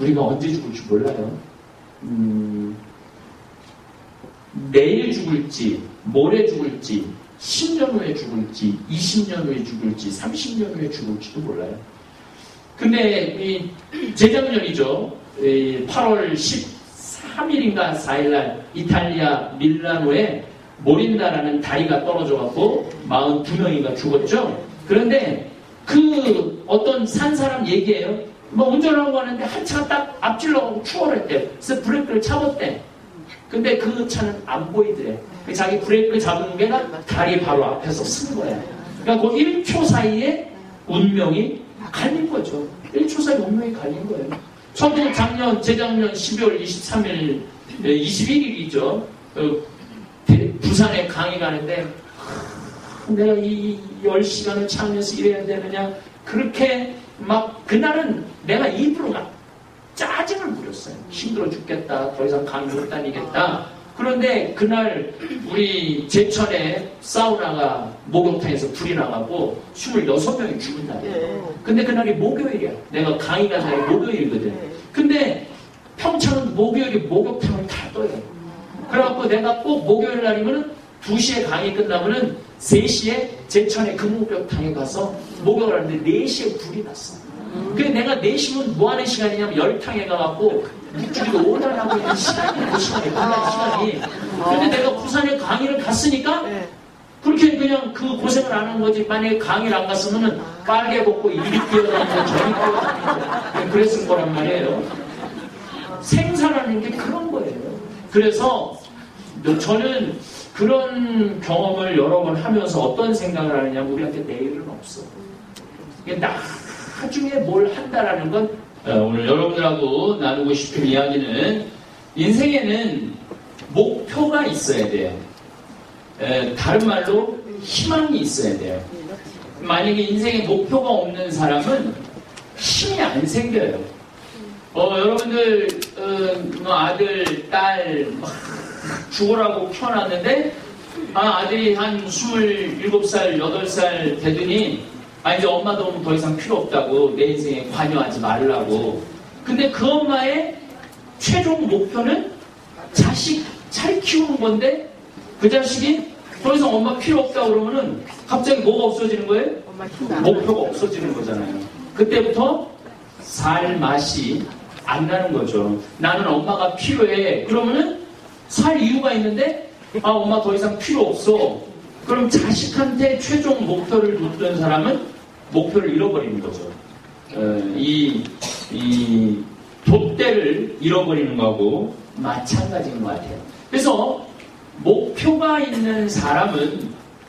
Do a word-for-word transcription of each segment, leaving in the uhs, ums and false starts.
우리가 언제 죽을지 몰라요. 음, 내일 죽을지, 모레 죽을지, 십 년 후에 죽을지, 이십 년 후에 죽을지, 삼십 년 후에 죽을지도 몰라요. 근데 이 재작년이죠. 팔월 십삼 일인가 사 일날 이탈리아 밀라노에 모린다라는 다리가 떨어져갖고 사십이 명이가 죽었죠. 그런데 그 어떤 산 사람 얘기예요. 뭐 운전하고 가는데 한 차가 딱 앞질러가고 추월했대. 그래서 브레이크를 잡았대. 근데 그 차는 안 보이더래. 자기 브레이크 잡은 게 다리 바로 앞에서 쓴 거야. 그러니까 그 일 초 사이에 운명이 갈린 거죠. 일 초 사이에 운명이 갈린 거예요. 저도 작년, 재작년 십이월 이십삼일, 이십일일이죠. 부산에 강의 가는데 내가 이 열 시간을 차 안에서 일해야 되느냐. 그렇게 막 그날은 내가 입으로 막 짜증을 부렸어요. 힘들어 죽겠다. 더 이상 강의 못 다니겠다. 그런데 그날 우리 제천에 사우나가 목욕탕에서 불이 나가고 스물여섯 명이 죽은 날이에요. 근데 그날이 목요일이야. 내가 강의 간 날이 목요일이거든. 근데 평창은 목요일이 목욕탕을 다 떠요. 그래갖고 내가 꼭 목요일 날이면은 두 시에 강의 끝나면은 세 시에 제천의 금목욕탕에 가서 목욕을 하는데 네 시에 불이 났어. 그래서 내가 네 시면 뭐 하는 시간이냐면 열탕에 가갖고 물줄기도 오단하고 있는 시간이 그 시간이 끝날 시간이. 근데 내가 부산에 강의를 갔으니까 그렇게 그냥 그 고생을 안 한 거지. 만약에 강의를 안 갔으면은 빨개 벗고 이리 뛰어다니고 저리 뛰어다니고 그랬을 거란 말이에요. 생사라는 게 그런 거예요. 그래서 저는 그런 경험을 여러 번 하면서 어떤 생각을 하느냐면 우리한테 내일은 없어. 나중에 뭘 한다라는 건 오늘 여러분들하고 나누고 싶은 이야기는 인생에는 목표가 있어야 돼요. 에, 다른 말로 희망이 있어야 돼요. 만약에 인생에 목표가 없는 사람은 힘이 안 생겨요. 어, 여러분들 어, 뭐 아들, 딸 막 죽으라고 키워놨는데 아, 아들이 한 스물일곱 살, 여덟 살 되더니 아, 이제 엄마 도움 더 이상 필요 없다고 내 인생에 관여하지 말라고. 근데 그 엄마의 최종 목표는 자식 잘 키우는 건데 그 자식이 더 이상 엄마 필요 없다고 그러면은 갑자기 뭐가 없어지는 거예요? 목표가 없어지는 거잖아요. 그때부터 살 맛이 안 나는 거죠. 나는 엄마가 필요해. 그러면은 살 이유가 있는데 아, 엄마 더 이상 필요 없어. 그럼 자식한테 최종 목표를 뒀던 사람은 목표를 잃어버리는 거죠. 어, 이, 이 돛대를 잃어버리는 거하고 마찬가지인 것 같아요. 그래서 목표가 있는 사람은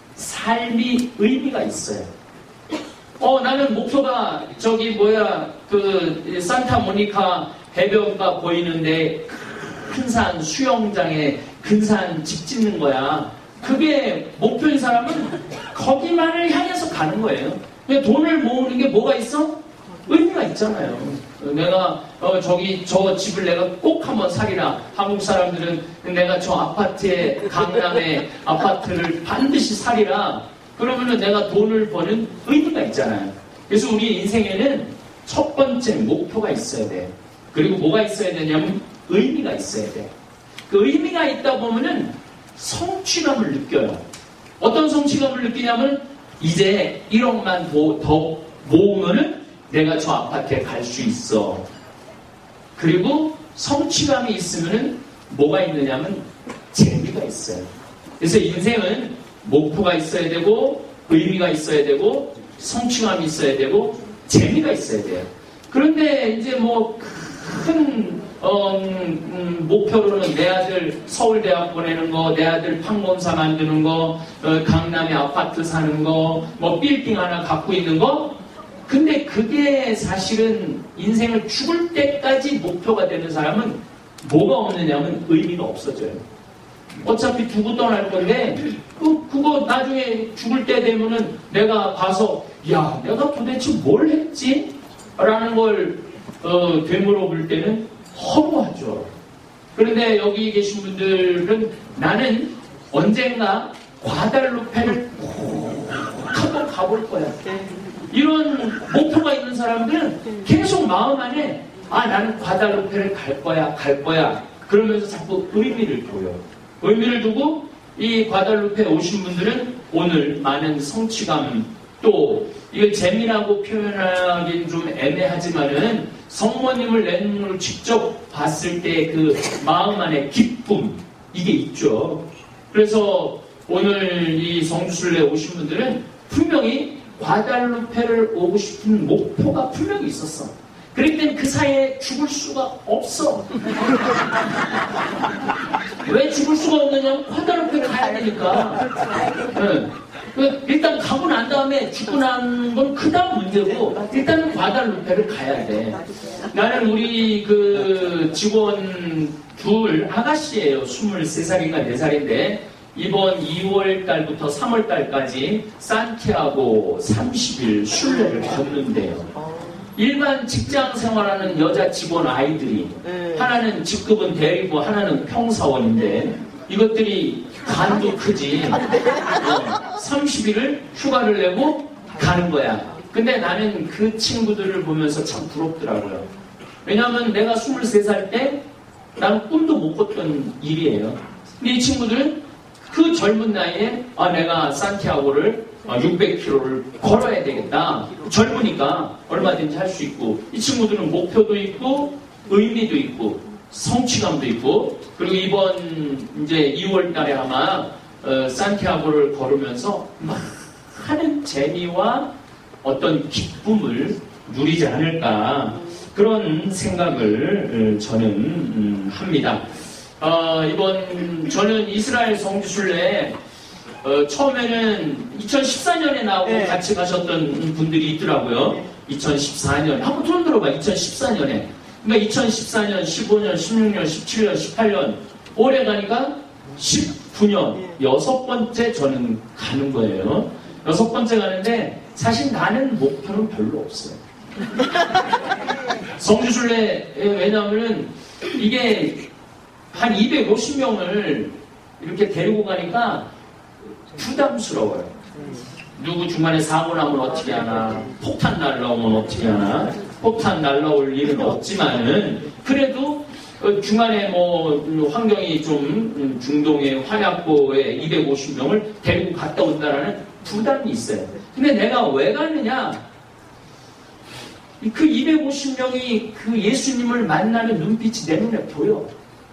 삶이 의미가 있어요. 어, 나는 목표가 저기 뭐야 그 산타모니카 해변가 보이는데 큰 산 수영장에 근산 집 짓는 거야. 그게 목표인 사람은 거기만을 향해서 가는 거예요. 근데 돈을 모으는 게 뭐가 있어? 의미가 있잖아요. 내가 어, 저기 저 집을 내가 꼭 한번 사리라. 한국 사람들은 내가 저 아파트에 강남에 아파트를 반드시 사리라. 그러면은 내가 돈을 버는 의미가 있잖아요. 그래서 우리 인생에는 첫 번째 목표가 있어야 돼. 그리고 뭐가 있어야 되냐면 의미가 있어야 돼. 그 의미가 있다 보면은 성취감을 느껴요. 어떤 성취감을 느끼냐면 이제 일억만 더, 더 모으면은 내가 저 아파트에 갈 수 있어. 그리고 성취감이 있으면은 뭐가 있느냐면 재미가 있어요. 그래서 인생은 목표가 있어야 되고 의미가 있어야 되고 성취감이 있어야 되고 재미가 있어야 돼요. 그런데 이제 뭐 큰 어, 음, 음, 목표로는 내 아들 서울대학 보내는 거, 내 아들 판검사 만드는 거, 어, 강남에 아파트 사는 거, 뭐 빌딩 하나 갖고 있는 거. 근데 그게 사실은 인생을 죽을 때까지 목표가 되는 사람은 뭐가 없느냐면 의미가 없어져요. 어차피 두고 떠날 건데 그, 그거 나중에 죽을 때 되면은 내가 봐서 야 내가 도대체 뭘 했지? 라는 걸 어, 되물어볼 때는 허무하죠. 그런데 여기 계신 분들은 나는 언젠가 과달루페를 꼭 한번 가볼 거야. 이런 목표가 있는 사람들은 계속 마음 안에 아, 나는 과달루페를 갈 거야, 갈 거야. 그러면서 자꾸 의미를 둬요. 의미를 두고 이 과달루페 오신 분들은 오늘 많은 성취감, 또 이걸 재미라고 표현하기는 좀 애매하지만은 성모님을 내 눈으로 직접 봤을 때 그 마음 안에 기쁨, 이게 있죠. 그래서 오늘 이 성주순례 오신 분들은 분명히 과달루페를 오고 싶은 목표가 분명히 있었어. 그렇기 때문에 그 사이에 죽을 수가 없어. 왜 죽을 수가 없느냐면 과달루페를 가야 되니까. 네. 일단 가고 난 다음에 죽고 난 건 그다음 문제고 일단은 과달루페를 가야 돼. 나는 우리 그 직원 둘 아가씨예요. 스물세 살인가 네 살인데 이번 이월 달부터 삼월 달까지 산티아고 삼십 일 순례를 걷는데요. 일반 직장 생활하는 여자 직원 아이들이 하나는 직급은 대리고 하나는 평사원인데 이것들이 간도 크지. 어, 삼십 일을 휴가를 내고 가는 거야. 근데 나는 그 친구들을 보면서 참 부럽더라고요. 왜냐하면 내가 스물세 살 때 나는 꿈도 못 꿨던 일이에요. 근데 이 친구들은 그 젊은 나이에 아 내가 산티아고를 육백 킬로미터를 걸어야 되겠다. 젊으니까 얼마든지 할 수 있고 이 친구들은 목표도 있고 의미도 있고 성취감도 있고 그리고 이번 이제 이월 달에 아마 어, 산티아고를 걸으면서 막 하는 재미와 어떤 기쁨을 누리지 않을까 그런 생각을 저는 음, 합니다. 어, 이번 저는 이스라엘 성지순례 어, 처음에는 이천십사 년에 나오고 네. 같이 가셨던 분들이 있더라고요. 이천십사 년 한번 손 들어봐. 이천십사 년에 그러니까 이천십사 년, 십오 년, 십육 년, 십칠 년, 십팔 년 올해 가니까 십구 년 여섯 번째 저는 가는 거예요. 여섯 번째 가는데 사실 나는 목표는 별로 없어요. 성지순례 왜냐하면 이게 한 이백오십 명을 이렇게 데리고 가니까 부담스러워요. 누구 중간에 사고 나면 어떻게 하나, 폭탄 날라오면 어떻게 하나, 폭탄 날라올 일은 없지만은 그래도 중간에 뭐 환경이 좀 중동의 화약고에 이백오십 명을 데리고 갔다 온다라는 부담이 있어요. 근데 내가 왜 갔느냐? 그 이백오십 명이 그 예수님을 만나는 눈빛이 내 눈에 보여.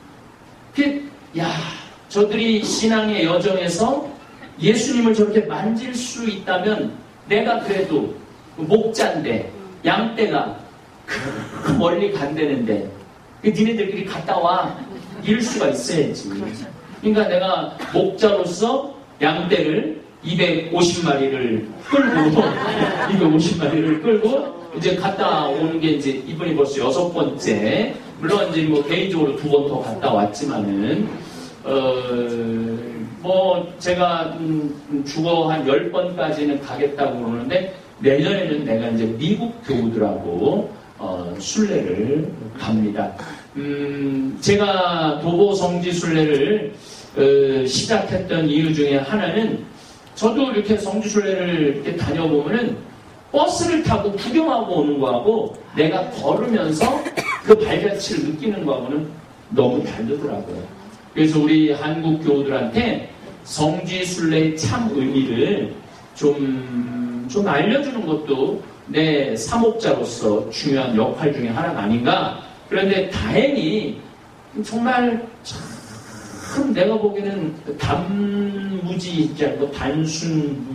그, 야, 저들이 신앙의 여정에서 예수님을 저렇게 만질 수 있다면 내가 그래도 목자인데 양떼가 그 멀리 간다는데 니네들끼리 갔다 와 이럴 수가 있어야지. 그러니까 내가 목자로서 양떼를 이백오십 마리를 끌고 이백오십 마리를 끌고 이제 갔다 오는 게 이제 이번이 벌써 여섯 번째. 물론 이제 뭐 개인적으로 두 번 더 갔다 왔지만은 어 뭐 제가 음, 죽어 한 열 번까지는 가겠다고 그러는데 내년에는 내가 이제 미국 교우들하고 어, 순례를 갑니다. 음, 제가 도보 성지 순례를 어, 시작했던 이유 중에 하나는 저도 이렇게 성지 순례를 이렇게 다녀보면은 버스를 타고 구경하고 오는 거하고 내가 걸으면서 그 발자취를 느끼는 거하고는 너무 다르더라고요. 그래서 우리 한국 교우들한테 성지순례의 참 의미를 좀, 좀 알려주는 것도 내 사목자로서 중요한 역할 중에 하나가 아닌가. 그런데 다행히 정말 참 내가 보기에는 단무지이지 않고 단순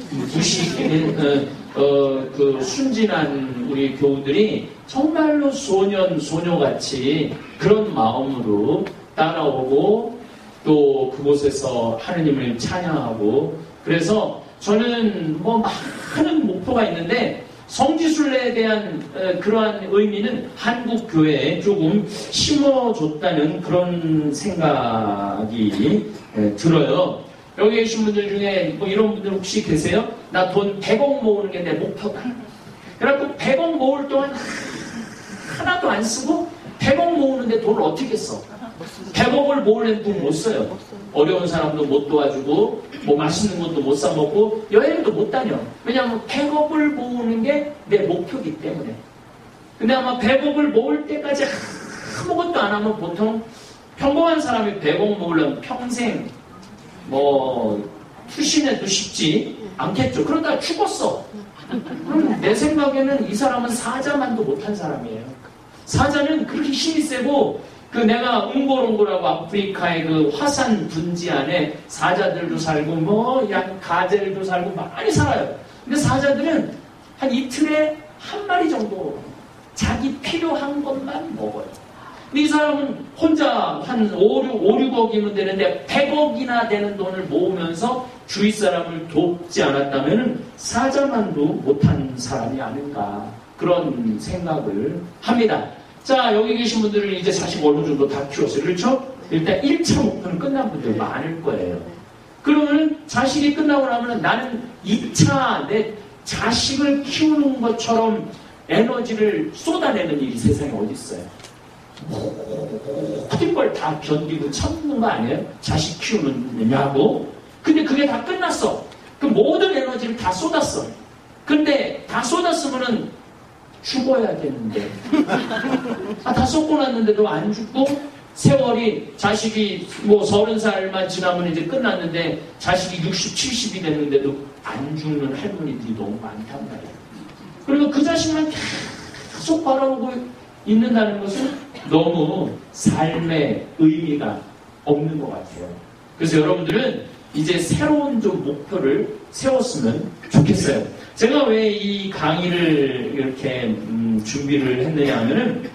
무식인 어, 어, 그 순진한 우리 교우들이 정말로 소년 소녀같이 그런 마음으로 따라오고 또 그곳에서 하느님을 찬양하고 그래서 저는 뭐 많은 목표가 있는데 성지순례에 대한 그러한 의미는 한국 교회에 조금 심어줬다는 그런 생각이 들어요. 여기 계신 분들 중에 뭐 이런 분들 혹시 계세요? 나 돈 백억 모으는 게 내 목표다. 그래갖고 백억 모을 동안 하나도 안 쓰고 백억 모으는데 돈을 어떻게 써? 백억을 모으려면 돈 못 써요. 어려운 사람도 못 도와주고 뭐 맛있는 것도 못 사 먹고 여행도 못 다녀. 왜냐하면 백억을 모으는 게 내 목표이기 때문에. 근데 아마 백억을 모을 때까지 아무것도 안 하면 보통 평범한 사람이 백억 모으려면 평생 뭐 투신해도 쉽지 않겠죠. 그러다가 죽었어. 그럼 내 생각에는 이 사람은 사자만도 못한 사람이에요. 사자는 그렇게 힘이 세고 그 내가 웅골웅골하고 아프리카의 그 화산 분지 안에 사자들도 살고 뭐 양 가젤도 살고 많이 살아요. 근데 사자들은 한 이틀에 한 마리 정도 자기 필요한 것만 먹어요. 근데 이 사람은 혼자 한 오, 육억이면 되는데 백억이나 되는 돈을 모으면서 주위 사람을 돕지 않았다면 사자만도 못한 사람이 아닌가 그런 생각을 합니다. 자, 여기 계신 분들은 이제 사십오 년 정도 다 키웠어요. 그렇죠? 일단 일 차 목표는 끝난 분들 많을 거예요. 그러면 자식이 끝나고 나면 나는 이 차 내 자식을 키우는 것처럼 에너지를 쏟아내는 일이 세상에 어디 있어요? 모든 걸 다 견디고 참는 거 아니에요? 자식 키우느냐고? 근데 그게 다 끝났어. 그 모든 에너지를 다 쏟았어. 근데 다 쏟았으면은 죽어야 되는데. 아, 다 쏟고 났는데도 안 죽고 세월이 자식이 뭐 서른 살만 지나면 이제 끝났는데 자식이 육십, 칠십이 됐는데도 안 죽는 할머니들이 너무 많단 말이에요. 그리고 그 자식만 계속 바라보고 있는다는 것은 너무 삶의 의미가 없는 것 같아요. 그래서 여러분들은 이제 새로운 좀 목표를 세웠으면 좋겠어요. 제가 왜 이 강의를 이렇게 음, 준비를 했느냐 하면은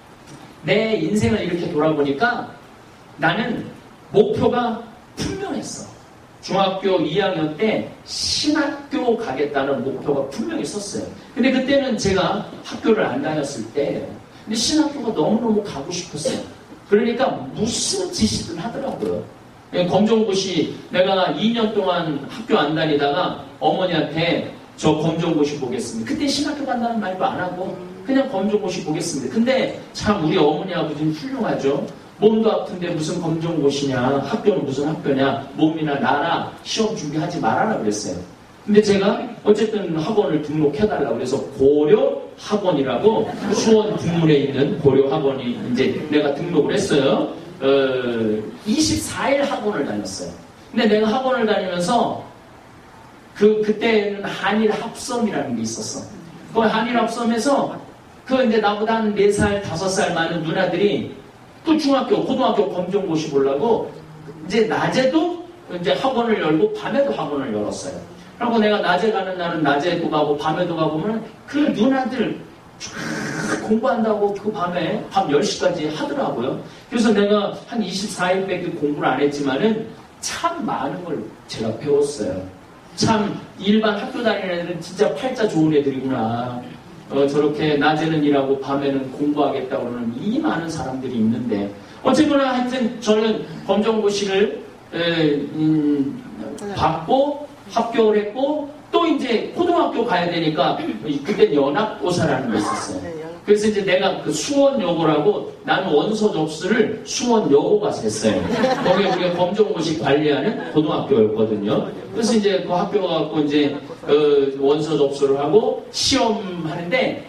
내 인생을 이렇게 돌아보니까 나는 목표가 분명했어. 중학교 이 학년 때 신학교 가겠다는 목표가 분명히 있었어요. 근데 그때는 제가 학교를 안 다녔을 때예요. 근데 신학교가 너무너무 가고 싶었어요. 그러니까 무슨 짓이든 하더라고요. 검정고시 내가 이 년 동안 학교 안 다니다가 어머니한테 저 검정고시 보겠습니다. 그때 신학교 간다는 말도 안 하고 그냥 검정고시 보겠습니다. 근데 참 우리 어머니 아버지는 훌륭하죠. 몸도 아픈데 무슨 검정고시냐, 학교는 무슨 학교냐, 몸이나 나라 시험 준비하지 말아라 그랬어요. 근데 제가 어쨌든 학원을 등록해달라고 그래서 고려 학원이라고 수원 북문에 있는 고려 학원이 이제 내가 등록을 했어요. 어, 이십사 일 학원을 다녔어요. 근데 내가 학원을 다니면서 그, 그때는 한일 합섬이라는 게 있었어. 그 한일 합섬에서 그 이제 나보다 한 네 살, 다섯 살 많은 누나들이 또 중학교, 고등학교 검정고시 보려고 이제 낮에도 이제 학원을 열고 밤에도 학원을 열었어요. 그리고 내가 낮에 가는 날은 낮에도 가고 밤에도 가보면 그 누나들 쫙 공부한다고 그 밤에 밤 열 시까지 하더라고요. 그래서 내가 한 이십사 일밖에 공부를 안 했지만은 참 많은 걸 제가 배웠어요. 참 일반 학교 다니는 애들은 진짜 팔자 좋은 애들이구나. 어, 저렇게 낮에는 일하고 밤에는 공부하겠다고 그러는 이 많은 사람들이 있는데 어쨌거나 하여튼 저는 검정고시를 에, 음, 받고 합격을 했고 또 이제 고등학교 가야 되니까 그때 연합고사라는 게 있었어요. 그래서 이제 내가 그 수원여고라고 나는 원서 접수를 수원여고 가서 했어요. 거기 우리가 검정고시 관리하는 고등학교였거든요. 그래서 이제 그 학교 가고 이제 어, 원서 접수를 하고 시험하는데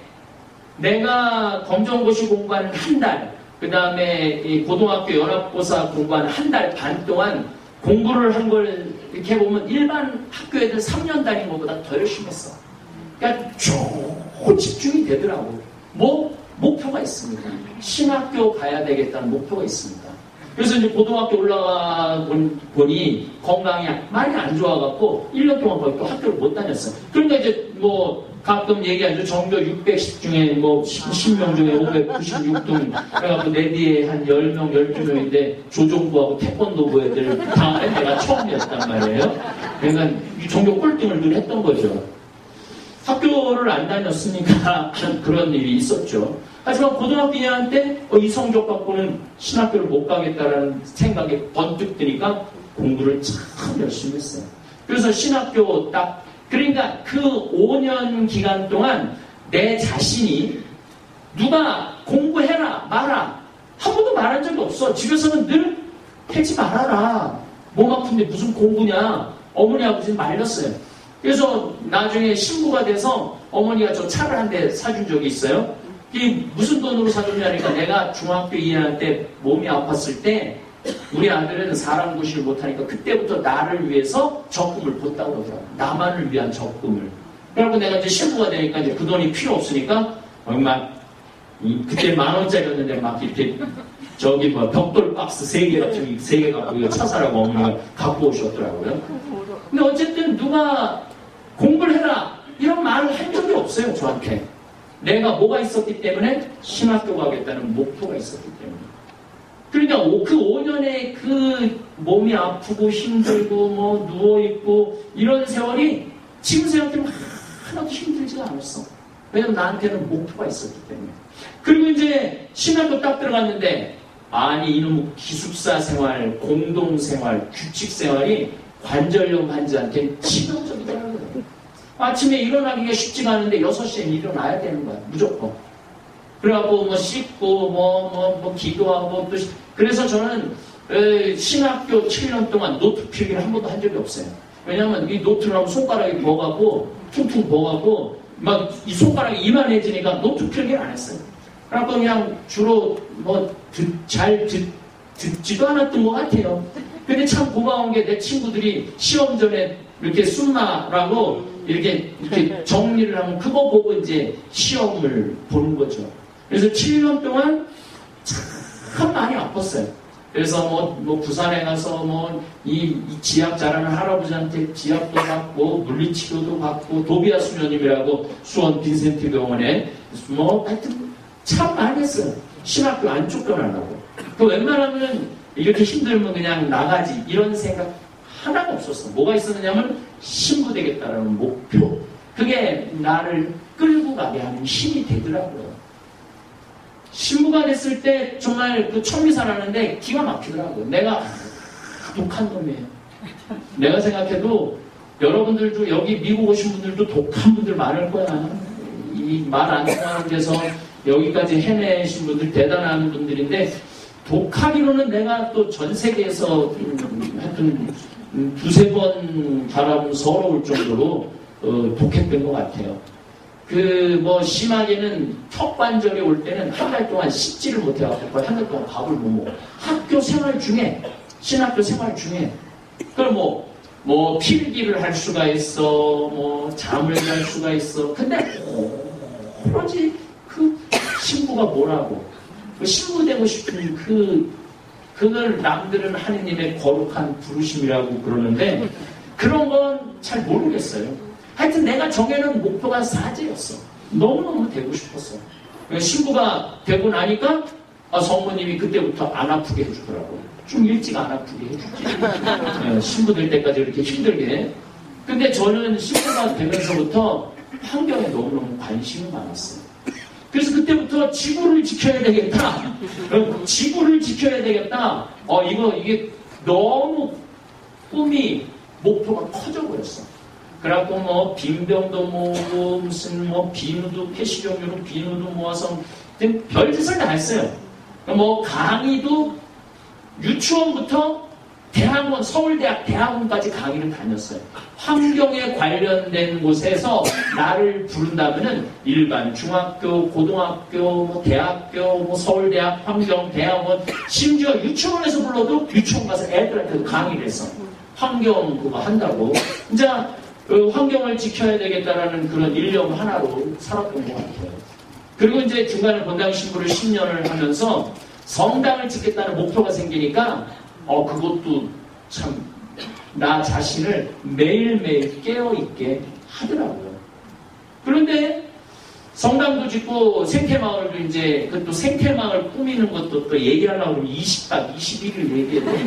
내가 검정고시 공부하는 한 달, 그 다음에 이 고등학교 연합고사 공부하는 한 달 반 동안 공부를 한 걸 이렇게 보면 일반 학교 애들 삼 년 다닌 것보다 더 열심히 했어. 그러니까 쭉 집중이 되더라고. 뭐 목표가 있습니다. 신학교 가야 되겠다는 목표가 있습니다. 그래서 이제 고등학교 올라가 보니 건강이 많이 안 좋아갖고 일 년 동안 거의 또 학교를 못 다녔어요. 그러니까 이제 뭐 가끔 얘기하죠. 전교 육백십 중에 뭐 십 명 중에 오백구십육 등 그래갖고 내 뒤에 한 십 명, 열두 명인데 조종부하고 태권도부 애들 다음에 내가 처음이었단 말이에요. 그러니까 전교 꼴등을 늘 했던 거죠. 학교를 안 다녔으니까 그런 일이 있었죠. 하지만 고등학교 이 학년 때 어, 이 성적 갖고는 신학교를 못 가겠다라는 생각이 번뜩 드니까 공부를 참 열심히 했어요. 그래서 신학교 딱 그러니까 그 오 년 기간 동안 내 자신이 누가 공부해라 마라 한 번도 말한 적이 없어. 집에서는 늘 하지 말아라. 몸 아픈데 무슨 공부냐. 어머니 아버지는 말렸어요. 그래서 나중에 신부가 돼서 어머니가 저 차를 한 대 사준 적이 있어요. 이게 무슨 돈으로 사줬냐니까 내가 중학교 이 학년 때 몸이 아팠을 때 우리 아들은 사람 구실을 못하니까 그때부터 나를 위해서 적금을 뒀다고 그러더라고. 나만을 위한 적금을. 그래갖고 내가 이제 신부가 되니까 이제 그 돈이 필요 없으니까 막 그때 만 원짜리였는데 막 이렇게 저기 뭐 벽돌 박스 세 개 같은 세 개 갖고 이거 차 사라고 어머니가 갖고 오셨더라고요. 근데 어쨌든 누가 공부를 해라 이런 말을 한 적이 없어요 저한테. 내가 뭐가 있었기 때문에 신학교 가겠다는 목표가 있었기 때문에. 그러니까 그 오 년의 그 몸이 아프고 힘들고 뭐 누워있고 이런 세월이 지금 생각해보면 하나도 힘들지가 않았어. 왜냐면 나한테는 목표가 있었기 때문에. 그리고 이제 신학교 딱 들어갔는데 아니 이놈 기숙사 생활, 공동생활, 규칙생활이 관절염 환자한테 치명적이더라고요. 아침에 일어나기가 쉽지가 않은데 여섯 시에 일어나야 되는 거야 무조건. 그래갖고 뭐 씻고 뭐 뭐 뭐 기도하고 또 그래서 저는 에, 신학교 칠 년 동안 노트 필기를 한 번도 한 적이 없어요. 왜냐하면 이 노트를 하면 손가락이 버가고 퉁퉁 버가고 막 이 손가락이 이만해지니까 노트 필기를 안 했어요. 그래갖고 그냥 주로 뭐 잘 듣지도 않았던 것 같아요. 근데 참 고마운 게 내 친구들이 시험 전에 이렇게 숨나라고 이렇게 이렇게 정리를 하면 그거 보고 이제 시험을 보는 거죠. 그래서 칠 년 동안 참 많이 아팠어요. 그래서 뭐, 뭐 부산에 가서 뭐 이 지압 잘하는 할아버지한테 지압도 받고 물리치료도 받고 도비아 수녀님이라고 수원 빈센트 병원에 뭐 하여튼 참 많이 했어요. 신학교 안 쫓겨나려고. 그 웬만하면 이렇게 힘들면 그냥 나가지 이런 생각 하나가 없었어. 뭐가 있었느냐면 신부 되겠다라는 목표. 그게 나를 끌고 가게 하는 힘이 되더라고요. 신부가 됐을 때 정말 그 천미사라는데 기가 막히더라고요. 내가 독한 놈이에요. 내가 생각해도 여러분들도 여기 미국 오신 분들도 독한 분들 많을 거야. 이 말 안 통하는 데서 여기까지 해내신 분들 대단한 분들인데 독하기로는 내가 또 전 세계에서 음, 하여튼 음, 두세 번 바라보면 서러울 정도로 어, 독했던 것 같아요. 그 뭐 심하게는 턱관절이 올 때는 한 달 동안 씻지를 못해갖고 거의 한 달 동안 밥을 못 먹어. 학교 생활 중에 신학교 생활 중에 그럼 뭐, 뭐 필기를 할 수가 있어, 뭐 잠을 잘 수가 있어. 근데 오로지 그 신부가 뭐라고 그 신부 되고 싶은 그 그걸 남들은 하느님의 거룩한 부르심이라고 그러는데 그런 건 잘 모르겠어요. 하여튼 내가 정해놓은 목표가 사제였어. 너무너무 되고 싶었어. 신부가 되고 나니까 아, 성모님이 그때부터 안 아프게 해주더라고요. 좀 일찍 안 아프게 해주지. 신부 될 때까지 이렇게 힘들게. 근데 저는 신부가 되면서부터 환경에 너무너무 관심이 많았어요. 그래서 그때부터 지구를 지켜야 되겠다. 지구를 지켜야 되겠다. 어, 이거, 이게 너무 꿈이, 목표가 커져버렸어. 그래갖고 뭐, 빈병도 모으고, 무슨 뭐, 비누도, 폐시종류로 비누도 모아서, 별짓을 다 했어요. 뭐, 강의도 유치원부터 대학원, 서울대학 대학원까지 강의를 다녔어요. 환경에 관련된 곳에서 나를 부른다면은 일반 중학교, 고등학교, 뭐 대학교, 뭐 서울대학, 환경대학원, 심지어 유치원에서 불러도 유치원 가서 애들한테 강의를 했어. 환경 그거 한다고. 이제 그 환경을 지켜야 되겠다라는 그런 일념 하나로 살았던 것 같아요. 그리고 이제 중간에 본당 신부를 십 년을 하면서 성당을 짓겠다는 목표가 생기니까 어, 그것도 참, 나 자신을 매일매일 깨어있게 하더라고요. 그런데 성당도 짓고 생태마을도 이제, 그 또 생태마을 꾸미는 것도 또 얘기하려고 그러면 이십 박 이십일 일 얘기해도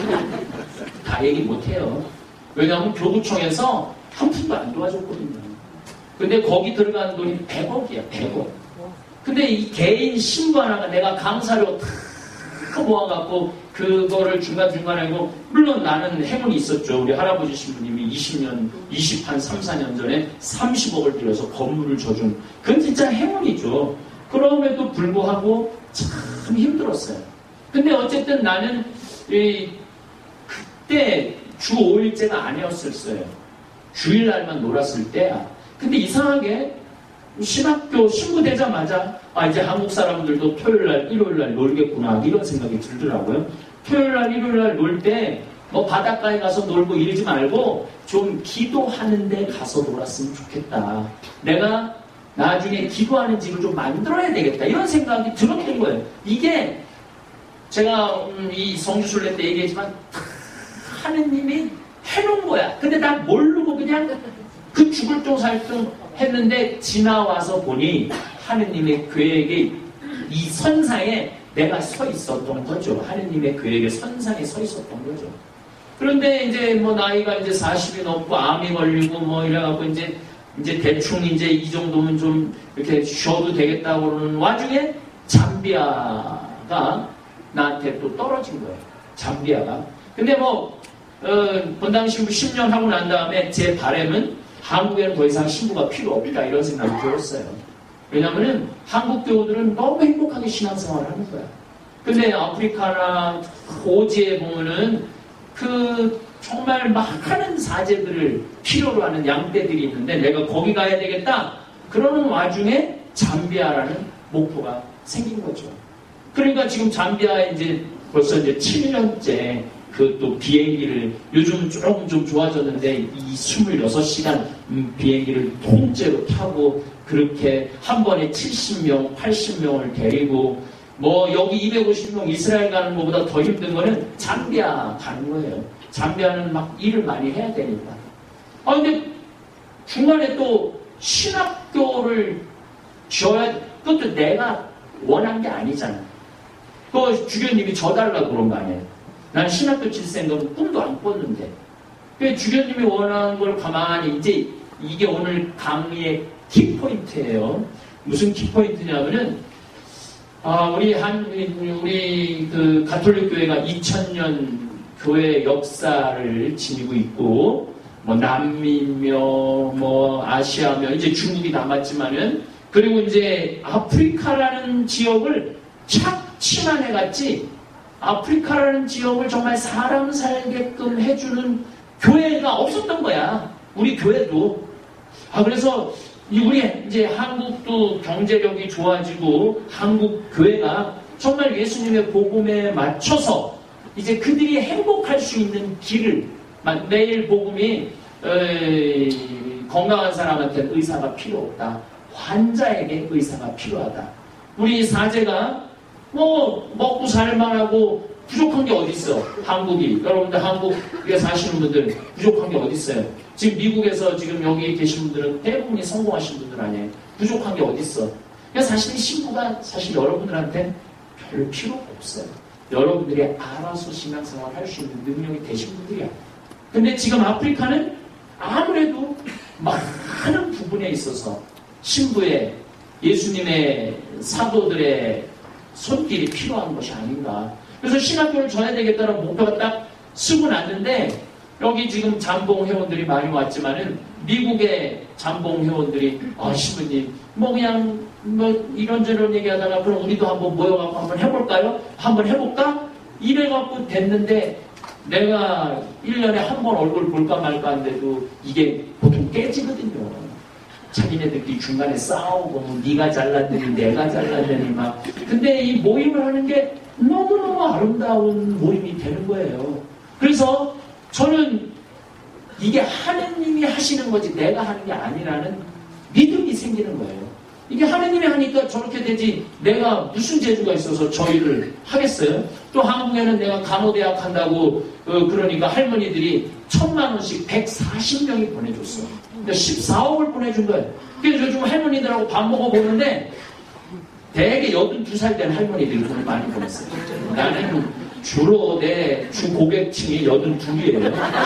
다 얘기 못해요. 왜냐하면 교구청에서 한 푼도 안 도와줬거든요. 근데 거기 들어가는 돈이 백억이야, 백억. 근데 이 개인 신부 하나가 내가 강사료 다 모아갖고 그거를 중간중간에 하고, 물론 나는 행운이 있었죠. 우리 할아버지 신부님이 이십 년, 이십, 한 삼, 사 년 전에 삼십억을 들여서 건물을 져준. 그건 진짜 행운이죠. 그럼에도 불구하고 참 힘들었어요. 근데 어쨌든 나는 이, 그때 주 오 일째가 아니었었어요. 주일날만 놀았을 때야. 근데 이상하게 신학교 신고 되자마자 아 이제 한국 사람들도 토요일날 일요일날 놀겠구나 이런 생각이 들더라고요. 토요일날 일요일날 놀 때 뭐 바닷가에 가서 놀고 이러지 말고 좀 기도하는데 가서 놀았으면 좋겠다. 내가 나중에 기도하는 집을 좀 만들어야 되겠다 이런 생각이 들었던 거예요. 이게 제가 음, 이 성주순례 때 얘기했지만 하느님이 해놓은 거야. 근데 난 모르고 그냥 그 죽을 둥 살 둥 했는데 지나와서 보니 하느님의 계획에 이 선상에 내가 서 있었던 거죠. 하느님의 계획의 선상에 서 있었던 거죠. 그런데 이제 뭐 나이가 이제 사십이 넘고 암이 걸리고 뭐 이래갖고 이제 이제 대충 이제 이 정도면 좀 이렇게 쉬어도 되겠다고 그러는 와중에 잠비아가 나한테 또 떨어진 거예요. 잠비아가. 근데 뭐 어, 본당 신부 십 년 하고 난 다음에 제 바람은 한국에는 더 이상 신부가 필요 없다 이런 생각이 들었어요. 왜냐하면 한국 교우들은 너무 행복하게 신앙생활을 하는 거야. 근데 아프리카나 오지에 보면은 그 정말 많은 사제들을 필요로 하는 양떼들이 있는데 내가 거기 가야 되겠다. 그러는 와중에 잠비아라는 목표가 생긴 거죠. 그러니까 지금 잠비아에 이제 벌써 이제 칠 년째 그 또 비행기를 요즘 조금 좀 좋아졌는데 이 이십육 시간 비행기를 통째로 타고 그렇게 한 번에 칠십 명, 팔십 명을 데리고 뭐 여기 이백오십 명 이스라엘 가는 것보다 더 힘든 거는 잠비아 가는 거예요. 잠비아는 막 일을 많이 해야 되니까. 아 근데 중간에 또 신학교를 지어야 그것도 내가 원한 게 아니잖아. 그 주교님이 져달라고 그런 거 아니에요. 난 신학교 칠 생각은 꿈도 안 꿨는데. 그 주교님이 원하는 걸 가만히 이제 이게 오늘 강의의 키포인트예요. 무슨 키포인트냐면은 아, 우리 한 우리 그 가톨릭 교회가 이천 년 교회 역사를 지니고 있고 뭐 남미며 뭐 아시아며 이제 중국이 남았지만은 그리고 이제 아프리카라는 지역을 착취만 해갔지 아프리카라는 지역을 정말 사람 살게끔 해주는 교회가 없었던 거야. 우리 교회도. 아, 그래서 우리 이제 한국도 경제력이 좋아지고 한국 교회가 정말 예수님의 복음에 맞춰서 이제 그들이 행복할 수 있는 길을 매일 복음이 에이, 건강한 사람한테는 의사가 필요 없다. 환자에게 의사가 필요하다. 우리 사제가 뭐 먹고 살만하고 부족한 게 어디 있어? 한국이. 여러분들 한국에 사시는 분들 부족한 게 어디 있어요? 지금 미국에서 지금 여기 계신 분들은 대부분이 성공하신 분들 아니에요. 부족한 게 어디 있어? 그러니까 사실 이 신부가 사실 여러분들한테 별로 필요가 없어요. 여러분들이 알아서 신앙생활 할 수 있는 능력이 되신 분들이야. 근데 지금 아프리카는 아무래도 많은 부분에 있어서 신부의 예수님의 사도들의 손길이 필요한 것이 아닌가. 그래서 신학교를 져야 되겠다는 목표가 딱 쓰고 났는데 여기 지금 잠봉 회원들이 많이 왔지만은 미국의 잠봉 회원들이 아 신부님 뭐 그냥 뭐 이런저런 얘기하다가 그럼 우리도 한번 모여갖고 한번 해볼까요? 한번 해볼까? 이래갖고 됐는데 내가 일 년에 한 번 얼굴 볼까 말까 한데도 이게 보통 깨지거든요. 자기네들끼리 중간에 싸우고 뭐 네가 잘났더니 내가 잘났더니 막 근데 이 모임을 하는 게 너무너무 아름다운 모임이 되는 거예요. 그래서 저는 이게 하느님이 하시는 거지 내가 하는 게 아니라는 믿음이 생기는 거예요. 이게 하느님이 하니까 저렇게 되지 내가 무슨 재주가 있어서 저 일을 하겠어요? 또 한국에는 내가 간호대학 한다고 어, 그러니까 할머니들이 천만 원씩 백사십 명이 보내줬어. 그러니까 십사억을 보내준 거예요. 그래서 요즘 할머니들하고 밥 먹어보는데 대개 여든두 살 된 할머니들이 돈을 많이 보냈어요. 나는 주로 내 주 고객층이 여든둘이에요.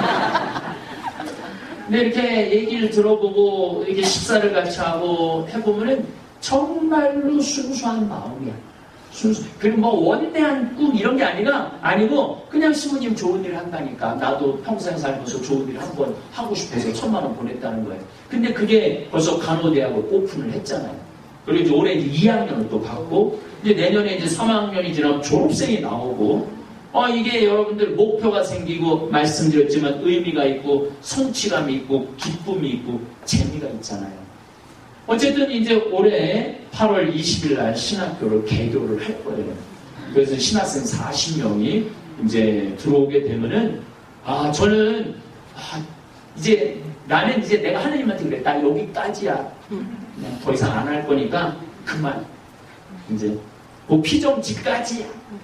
근데 이렇게 얘기를 들어보고 이렇게 식사를 같이 하고 해보면은 정말로 순수한 마음이야. 순수. 그리고 뭐 원대한 꿈 이런 게 아니라 아니고 그냥 신부님 좋은 일 한다니까 나도 평생 살면서 좋은 일 한 번 하고 싶어서 천만 원 보냈다는 거예요. 근데 그게 벌써 간호대학을 오픈을 했잖아요. 그리고 이제 올해 이제 이 학년을 또 받고 이제 내년에 이제 삼 학년이 지나면 졸업생이 나오고 어, 이게 여러분들 목표가 생기고 말씀드렸지만 의미가 있고 성취감이 있고 기쁨이 있고 재미가 있잖아요. 어쨌든 이제 올해 팔월 이십일 날 신학교를 개교를 할 거예요. 그래서 신학생 사십 명이 이제 들어오게 되면은, 아, 저는, 아, 이제 나는 이제 내가 하나님한테 그래. 나 여기까지야. 그냥 더 이상 안 할 거니까 그만. 이제, 뭐 피정지까지야.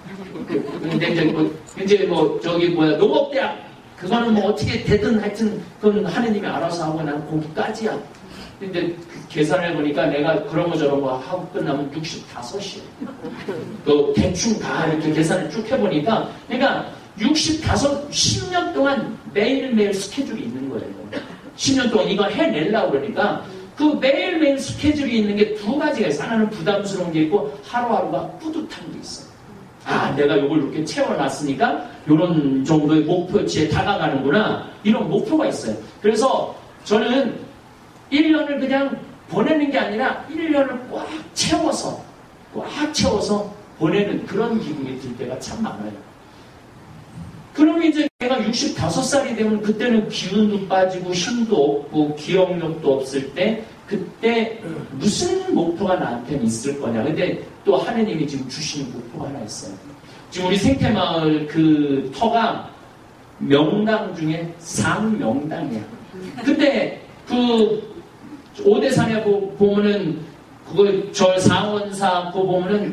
근데 이제 뭐, 이제 뭐, 저기 뭐야, 농업대학. 그거는 뭐 어떻게 되든 하여튼, 그건 하나님이 알아서 하고 나는 거기까지야. 근데 그 계산해보니까 내가 그런 거 저런 거 하고 끝나면 육십오이야. 또 대충 다 이렇게 계산을 쭉 해보니까, 그러니까 육십오, 십 년 동안 매일매일 스케줄이 있는 거예요. 십 년 동안 이거 해내려고 그러니까 그 매일매일 스케줄이 있는 게 두 가지가 있어요. 하나는 부담스러운 게 있고 하루하루가 뿌듯한 게 있어요. 아, 내가 이걸 이렇게 채워놨으니까 이런 정도의 목표치에 다가가는구나. 이런 목표가 있어요. 그래서 저는 일 년을 그냥 보내는 게 아니라 일 년을 꽉 채워서 꽉 채워서 보내는 그런 기분이 들 때가 참 많아요. 그러면 이제 내가 육십오 살이 되면 그때는 기운도 빠지고 힘도 없고 기억력도 없을 때 그때 무슨 목표가 나한테는 있을 거냐. 근데 또 하느님이 지금 주시는 목표가 하나 있어요. 지금 우리 생태마을 그 터가 명당 중에 상명당이야. 근데 그 오대산에 보면은 그거 절 상원사 그거 보면은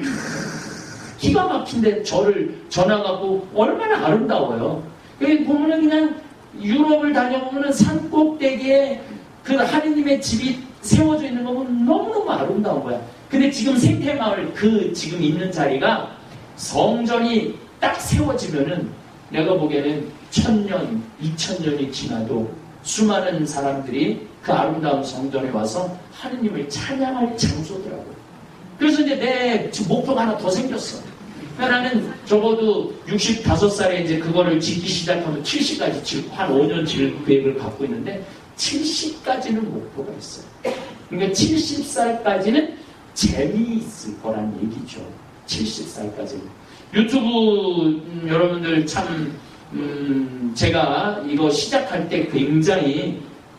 기가 막힌데 절을 전화가고 얼마나 아름다워요. 여기 보면은 그냥 유럽을 다녀보면은 산 꼭대기에 그 하느님의 집이 세워져 있는 거 보면 너무너무 아름다운 거야. 근데 지금 생태마을 그 지금 있는 자리가 성전이 딱 세워지면은 내가 보기에는 천년, 이천년이 지나도 수많은 사람들이 그 아름다운 성전에 와서 하느님을 찬양할 장소더라고요. 그래서 이제 내 목표가 하나 더 생겼어. 그러니까 나는 적어도 육십오 살에 이제 그거를 짓기 시작하면 칠십까지 짓고 한 오 년 질 계획을 갖고 있는데 칠십까지는 목표가 있어요. 그러니까 칠십 살까지는 재미있을 거란 얘기죠. 칠십 살까지는. 유튜브 음, 여러분들 참 음, 제가 이거 시작할 때 굉장히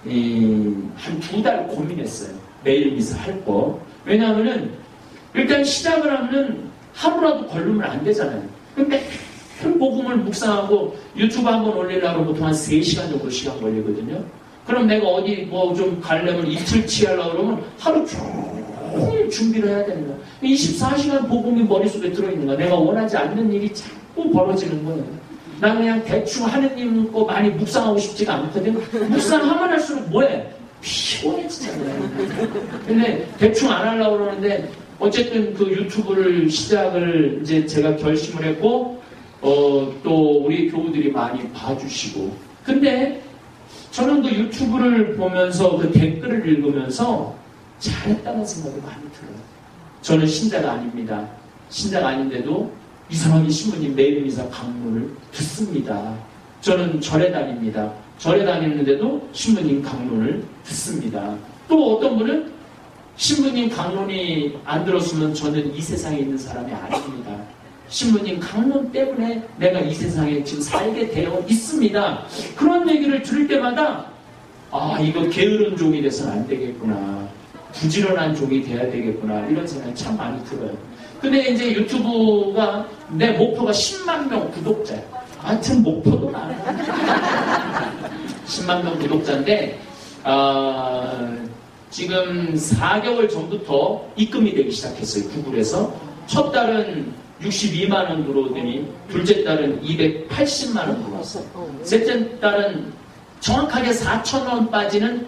한 두 달 고민했어요. 매일 미사 할 거. 왜냐하면은 일단 시작을 하면은 하루라도 걸르면 안 되잖아요. 그러니까 복음을 묵상하고 유튜브 한번 올리려고 보통 한 세 시간 정도 시간 걸리거든요. 그럼 내가 어디 뭐 좀 가려면 이틀치 하려고 그러면 하루 종일 준비를 해야 되는 거야. 이십사 시간 복음이 머릿속에 들어있는 거야. 내가 원하지 않는 일이 자꾸 벌어지는 거예요. 난 그냥 대충 하느님 거 많이 묵상하고 싶지가 않거든. 묵상하면 할수록 뭐해? 피곤해지잖아요. 근데 대충 안 하려고 그러는데 어쨌든 그 유튜브를 시작을 이제 제가 결심을 했고, 어, 또 우리 교우들이 많이 봐주시고. 근데 저는 그 유튜브를 보면서 그 댓글을 읽으면서 잘했다는 생각이 많이 들어요. 저는 신자가 아닙니다. 신자가 아닌데도 이상하게 신부님 매일 미사 강론을 듣습니다. 저는 절에 다닙니다. 절에 다니는데도 신부님 강론을 듣습니다. 또 어떤 분은 신부님 강론이 안 들었으면 저는 이 세상에 있는 사람이 아닙니다. 신부님 강론 때문에 내가 이 세상에 지금 살게 되어 있습니다. 그런 얘기를 들을 때마다 아, 이거 게으른 종이 돼서는 안 되겠구나. 부지런한 종이 돼야 되겠구나. 이런 생각이 참 많이 들어요. 근데 이제 유튜브가 내 목표가 십만 명 구독자야. 하여튼 목표도 많아. 십만 명 구독자인데 아, 지금 사 개월 전부터 입금이 되기 시작했어요. 구글에서. 첫 달은 육십이만 원 들어오더니 둘째 달은 이백팔십만 원 들어왔어요. 셋째 달은 정확하게 사천 원 빠지는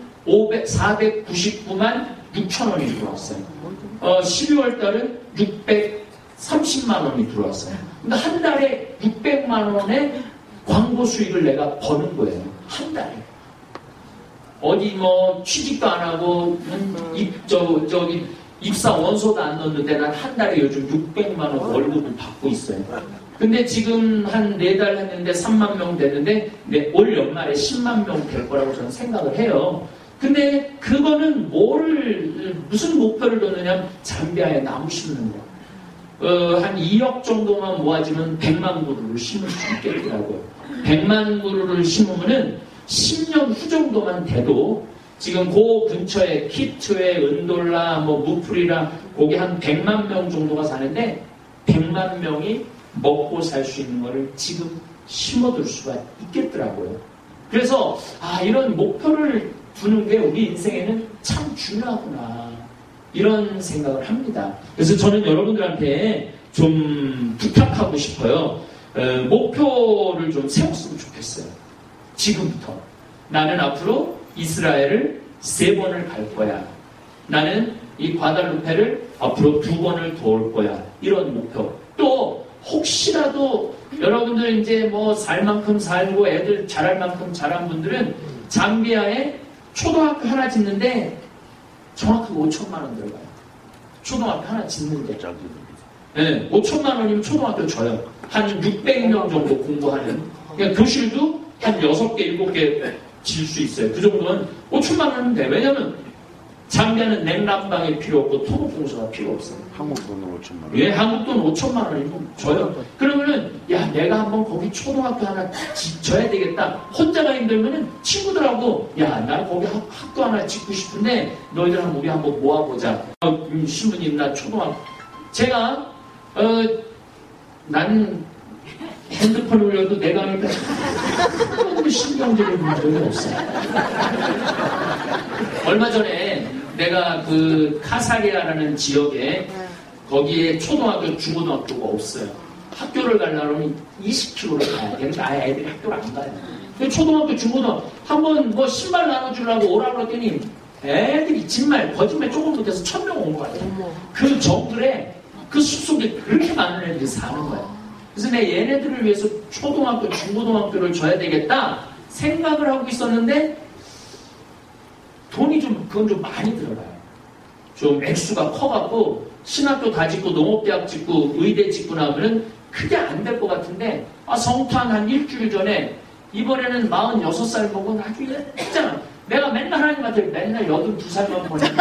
사백구십구만 육천 원이 들어왔어요. 어, 십이월 달은 육백삼십만 원이 들어왔어요. 근데 한 달에 육백만 원의 광고 수익을 내가 버는 거예요. 한 달에. 어디 뭐 취직도 안 하고 입, 저, 저기 입사 원서도 안 넣었는데 난 한 달에 요즘 육백만 원 월급을 받고 있어요. 근데 지금 한 네 달 했는데 삼만 명 됐는데 네, 올 연말에 십만 명 될 거라고 저는 생각을 해요. 근데 그거는 뭘 무슨 목표를 넣느냐 잠비아에 나무 심는 거. 어, 한 이억 정도만 모아지면 백만 그루를 심을 수 있겠더라고요. 백만 그루를 심으면은 십 년 후 정도만 돼도 지금 그 근처에 키트에 은돌라, 뭐 무풀이라 거기 한 백만 명 정도가 사는데 백만 명이 먹고 살 수 있는 거를 지금 심어둘 수가 있겠더라고요. 그래서 아 이런 목표를 두는 게 우리 인생에는 참 중요하구나 이런 생각을 합니다. 그래서 저는 여러분들한테 좀 부탁하고 싶어요. 에, 목표를 좀 세웠으면 좋겠어요. 지금부터 나는 앞으로 이스라엘을 세 번을 갈 거야. 나는 이 과달루페를 앞으로 두 번을 도울 거야. 이런 목표. 또 혹시라도 여러분들 이제 뭐 살 만큼 살고 애들 자랄 만큼 자란 분들은 잠비아에 초등학교 하나 짓는데 정확히 오천만 원 들어가요. 초등학교 하나 짓는데. 네, 오천만 원이면 초등학교 줘요. 한 육백 명 정도 공부하는. 그러니까 교실도 한 여섯 개, 일곱 개 질 수 있어요. 그 정도는 오천만 원은 돼. 왜냐면 잠비아는 냉난방이 필요 없고 토목공사가 필요 없어요. 한국 돈으로 오천만 원. 예, 한국 돈 오천만 원이면 줘요. 그러면은 야 내가 한번 거기 초등학교 하나 짓져야 되겠다. 혼자가 힘들면은 친구들하고 야 나 거기 학, 학교 하나 짓고 싶은데 너희들하고 우리 한번 모아보자. 어, 음, 신부님 나 초등학교 제가 어 난 핸드폰 올려도 내가 하니까 아무 신경질을 본 적이 없어요. 얼마 전에 내가 그 카사리아라는 지역에 거기에 초등학교, 중고등학교가 없어요. 학교를 가려면 이십 킬로미터를 가야 되는데 아예 애들이 학교를 안 가요. 초등학교, 중고등학교 한번 뭐 신발 나눠주려고 오라고 그랬더니 애들이 정말 거짓말 조금 못해서 천 명 온 것 같아요. 그 정글에 그 숲속에 그렇게 많은 애들이 사는 거예요. 그래서 내 얘네들을 위해서 초등학교, 중고등학교를 줘야 되겠다 생각을 하고 있었는데 돈이 좀 그건 좀 많이 들어가요. 좀 액수가 커갖고 신학교 다 짓고 농업대학 짓고 의대 짓고 나면은 크게 안 될 것 같은데 아 성탄 한 일주일 전에 이번에는 마흔여섯 살 먹은 아주 예쁘잖아. 내가 맨날 하나님한테 맨날 여든두 살만 보내는데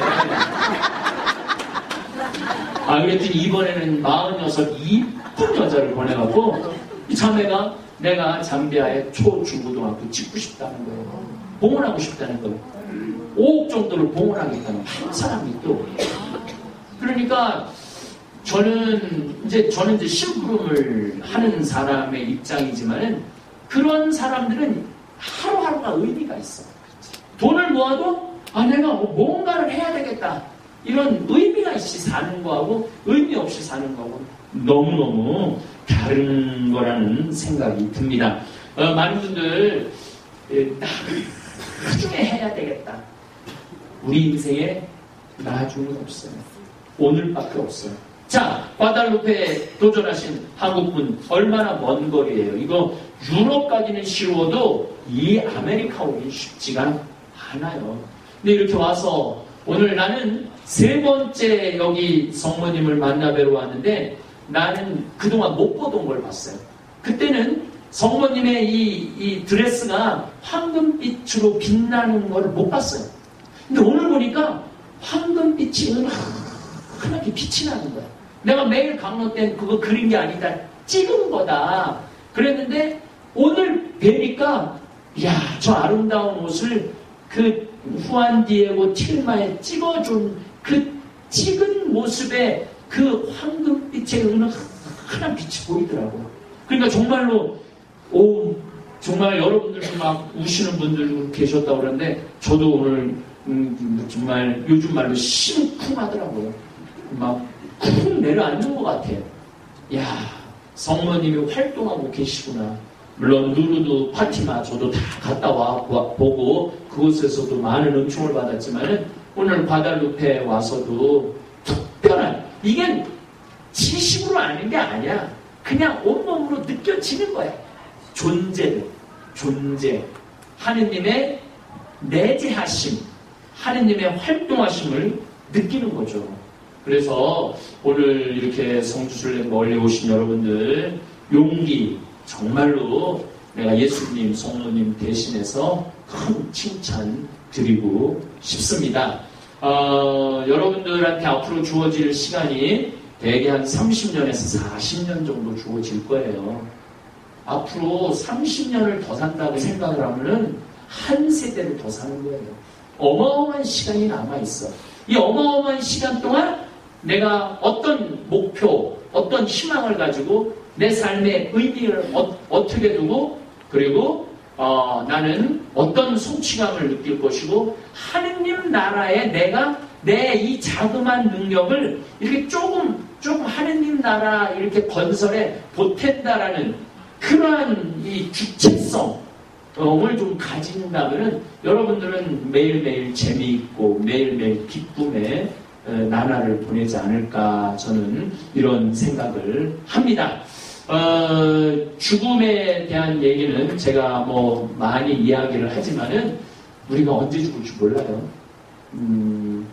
아 그랬더니 이번에는 마흔여섯 이쁜 여자를 보내갖고 이 자매가 내가 잠비아에 초, 중고등학교 짓고 싶다는 거예요. 봉헌하고 싶다는 거예요. 오억 정도를 봉헌하겠다는 한 사람이 또 그러니까 저는 이제 저는 이제 심부름을 하는 사람의 입장이지만은 그런 사람들은 하루하루가 의미가 있어. 돈을 모아도 아 내가 뭔가를 해야 되겠다 이런 의미가 있이 사는 거하고 의미 없이 사는 거하고 너무너무 다른 거라는 생각이 듭니다. 어, 많은 분들 나중에 해야 되겠다. 우리 인생에 나중은 없어요. 오늘밖에 없어요. 자, 과달루페에 도전하신 한국분 얼마나 먼 거리예요. 이거 유럽 가기는 쉬워도 이 아메리카 오긴 쉽지가 않아요. 근데 이렇게 와서 오늘 나는 세 번째 여기 성모님을 만나 뵈러 왔는데 나는 그동안 못 보던 걸 봤어요. 그때는 성모님의 이, 이 드레스가 황금빛으로 빛나는 걸 못 봤어요. 근데 오늘 보니까 황금빛이 은하게 빛이 나는 거야. 내가 매일 강론 때 그거 그린 게 아니다. 찍은 거다. 그랬는데 오늘 뵈니까 야, 저 아름다운 옷을 그 후안 디에고 틸마에 찍어준 그 찍은 모습에 그 황금빛의 은은한 빛이 보이더라고요. 그러니까 정말로 오 정말 여러분들도 막 우시는 분들도 계셨다고 그러는데 저도 오늘 음, 정말 요즘 말로 심쿵하더라고요. 막 쿵 내려앉는 것 같아요. 야 성모님이 활동하고 계시구나. 물론 루루드 파티마 저도 다 갔다 와 보고 그곳에서도 많은 은총을 받았지만은 오늘 과달루페에 와서도 특별한 이게 지식으로 아는 게 아니야. 그냥 온몸으로 느껴지는 거야. 존재를 존재 하느님의 내재하심 하느님의 활동하심을 느끼는 거죠. 그래서 오늘 이렇게 성주순례 멀리 오신 여러분들 용기 정말로 내가 예수님 성모님 대신해서 큰 칭찬 드리고 싶습니다. 어, 여러분들한테 앞으로 주어질 시간이 대개 한 삼십 년에서 사십 년 정도 주어질 거예요. 앞으로 삼십 년을 더 산다고 생각을 하면은 한 세대를 더 사는 거예요. 어마어마한 시간이 남아있어. 이 어마어마한 시간 동안 내가 어떤 목표, 어떤 희망을 가지고 내 삶의 의미를 어, 어떻게 두고 그리고 어, 나는 어떤 성취감을 느낄 것이고 하느님 나라에 내가 내 이 자그마한 능력을 이렇게 조금 조금 하느님 나라 이렇게 건설에 보탠다라는 그러한 이 주체성을 좀 가진다면은 여러분들은 매일매일 재미있고 매일매일 기쁨의 나날을 보내지 않을까 저는 이런 생각을 합니다. 어, 죽음에 대한 얘기는 제가 뭐 많이 이야기를 하지만은 우리가 언제 죽을지 몰라요. 음,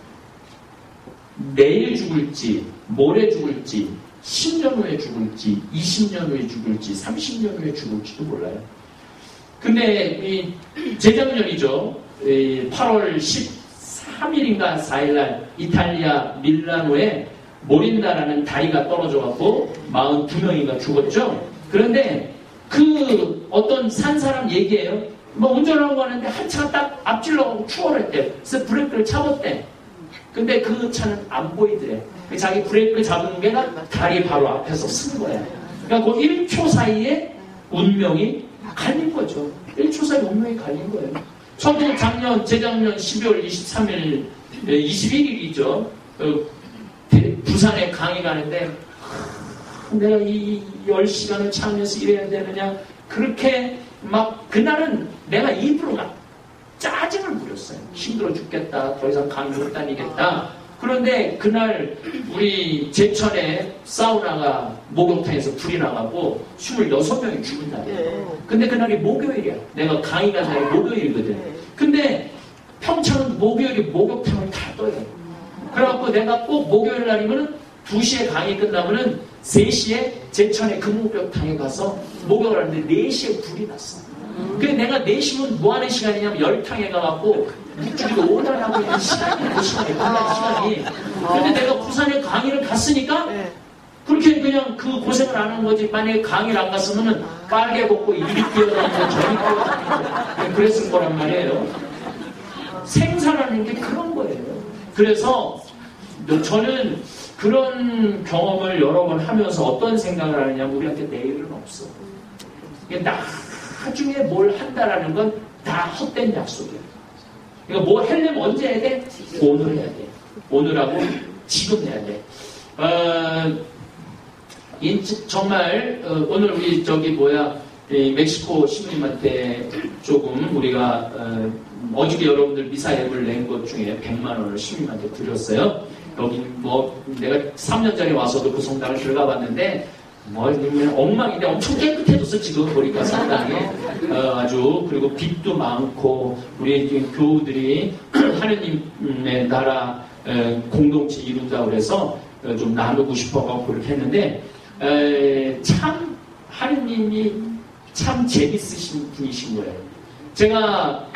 내일 죽을지, 모레 죽을지, 십 년 후에 죽을지, 이십 년 후에 죽을지, 삼십 년 후에 죽을지도 몰라요. 근데 이 재작년이죠. 이 팔월 십삼일인가 사일날 이탈리아 밀라노에 모린다라는 다리가 떨어져갖고 사십이 명이가 죽었죠. 그런데 그 어떤 산 사람 얘기예요. 뭐 운전하고 가는데 한 차가 딱 앞질러가고 추월했대. 그래서 브레이크를 잡았대. 근데 그 차는 안 보이더래. 자기 브레이크 잡은 게 다리 바로 앞에서 쓴 거야. 그러니까 그 일 초 사이에 운명이 갈린 거죠. 일 초 사이에 운명이 갈린 거예요. 저도 작년, 재작년 십이월 이십삼일, 이십일일이죠. 그 부산에 강의 가는데 내가 이 열 시간을 차 안에서 일해야 되느냐 그렇게 막 그날은 내가 입으로 막 짜증을 부렸어요. 힘들어 죽겠다. 더 이상 강의 못 다니겠다. 그런데 그날 우리 제천에 사우나가 목욕탕에서 불이 나가고 스물여섯 명이 죽은 날이에요. 근데 그날이 목요일이야. 내가 강의 간 날이 목요일이거든. 근데 평창은 목요일에 목욕탕을 다 떠요. 그래갖고 내가 꼭 목요일 날이면은 두 시에 강의 끝나면은 세 시에 제천에 금목욕탕에 가서 목욕을 하는데 네 시에 불이 났어. 그래 내가 네 시면 뭐 하는 시간이냐면 열탕에 가갖고 물줄기로 오달하고 있는 시간이 그 시간이 끝난 시간이. 근데 내가 부산에 강의를 갔으니까 그렇게 그냥 그 고생을 안 한 거지. 만약에 강의를 안 갔으면은 빨개 벗고 이리 뛰어다니고 저리 뛰어다니고 그랬을 거란 말이에요. 생사라는 게 그런 거예요. 그래서 저는 그런 경험을 여러 번 하면서 어떤 생각을 하느냐면 우리한테 내일은 없어. 나중에 뭘 한다라는 건 다 헛된 약속이야. 그러니까 뭘 하려면 언제 해야 돼? 오늘 해야 돼. 오늘하고 지금 해야 돼. 어, 정말 어, 오늘 우리 저기 뭐야 멕시코 시민님한테 조금 우리가 어, 어저께 여러분들 미사 앱을 낸 것 중에 백만 원을 시민님한테 드렸어요. 여기 뭐 내가 삼 년 전에 와서도 그 성당을 들어가 봤는데 뭐 엉망인데 엄청 깨끗해졌어 지금 보니까 성당이. 어, 아주 그리고 빛도 많고 우리 교우들이 하느님의 나라 에, 공동체 이룬다고 그래서 어, 좀 나누고 싶어가지고 그렇게 했는데 에, 참 하느님이 참 재밌으신 분이신 거예요. 제가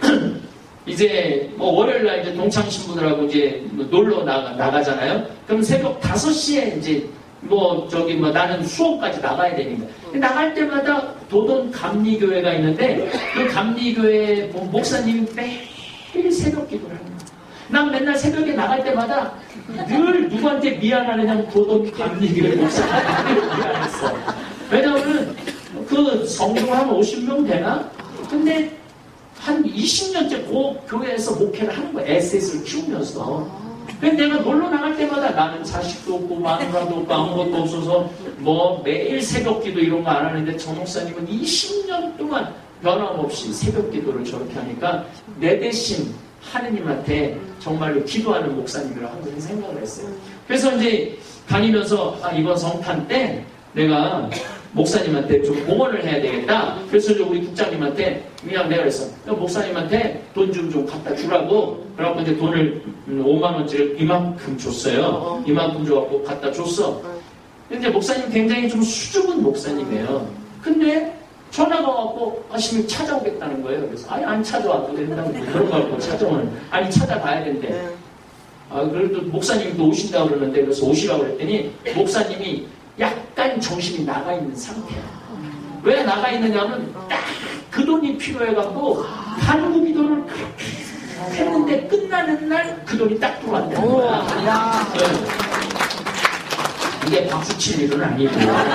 이제 뭐 월요일날 이제 동창 신부들하고 이제 놀러 나가, 나가잖아요. 그럼 새벽 다섯 시에 이제 뭐 저기 뭐 나는 수원까지 나가야 되니까 나갈 때마다 도돈 감리교회가 있는데 그 감리교회 목사님이 매일 새벽 기도를 하는 거예요. 난 맨날 새벽에 나갈 때마다 늘 누구한테 미안하느냐면 도돈 감리교회 목사님한테 미안했어. 왜냐하면 그 성도 한 오십 명 되나? 근데 한 이십 년째 그 교회에서 목회를 하는 거야. 에스에스를 키우면서. 근데 내가 놀러 나갈 때마다 나는 자식도 없고 마누라도 없고 아무것도 없어서 뭐 매일 새벽기도 이런 거 안 하는데 정 목사님은 이십 년 동안 변함없이 새벽기도를 저렇게 하니까 내 대신 하느님한테 정말로 기도하는 목사님이라고 항상 생각을 했어요. 그래서 이제 다니면서 아, 이번 성탄 때 내가 목사님한테 좀 공헌을 해야 되겠다. 그래서 우리 국장님한테 그냥 내가 그랬어. 목사님한테 돈 좀 좀 갖다 주라고. 그래갖고 이제 돈을 오만 원짜리 이만큼 줬어요. 이만큼 줘갖고 갖다 줬어. 근데 목사님 굉장히 좀 수줍은 목사님이에요. 근데 전화가 왔고 하시면 찾아오겠다는 거예요. 그래서 아니 안 찾아와도 된다고 그런 거 갖고 찾아오는. 아니 찾아가야 된대. 아 그래도 목사님도 오신다고 그러는데 그래서 오시라고 그랬더니 목사님이 약간 정신이 나가 있는 상태야. 왜 나가 있느냐면 딱 그 돈이 필요해갖고 한국 기도를 했는데 끝나는 날 그 돈이 딱 들어왔다는 거야. 이게 박수 칠 일은 아니고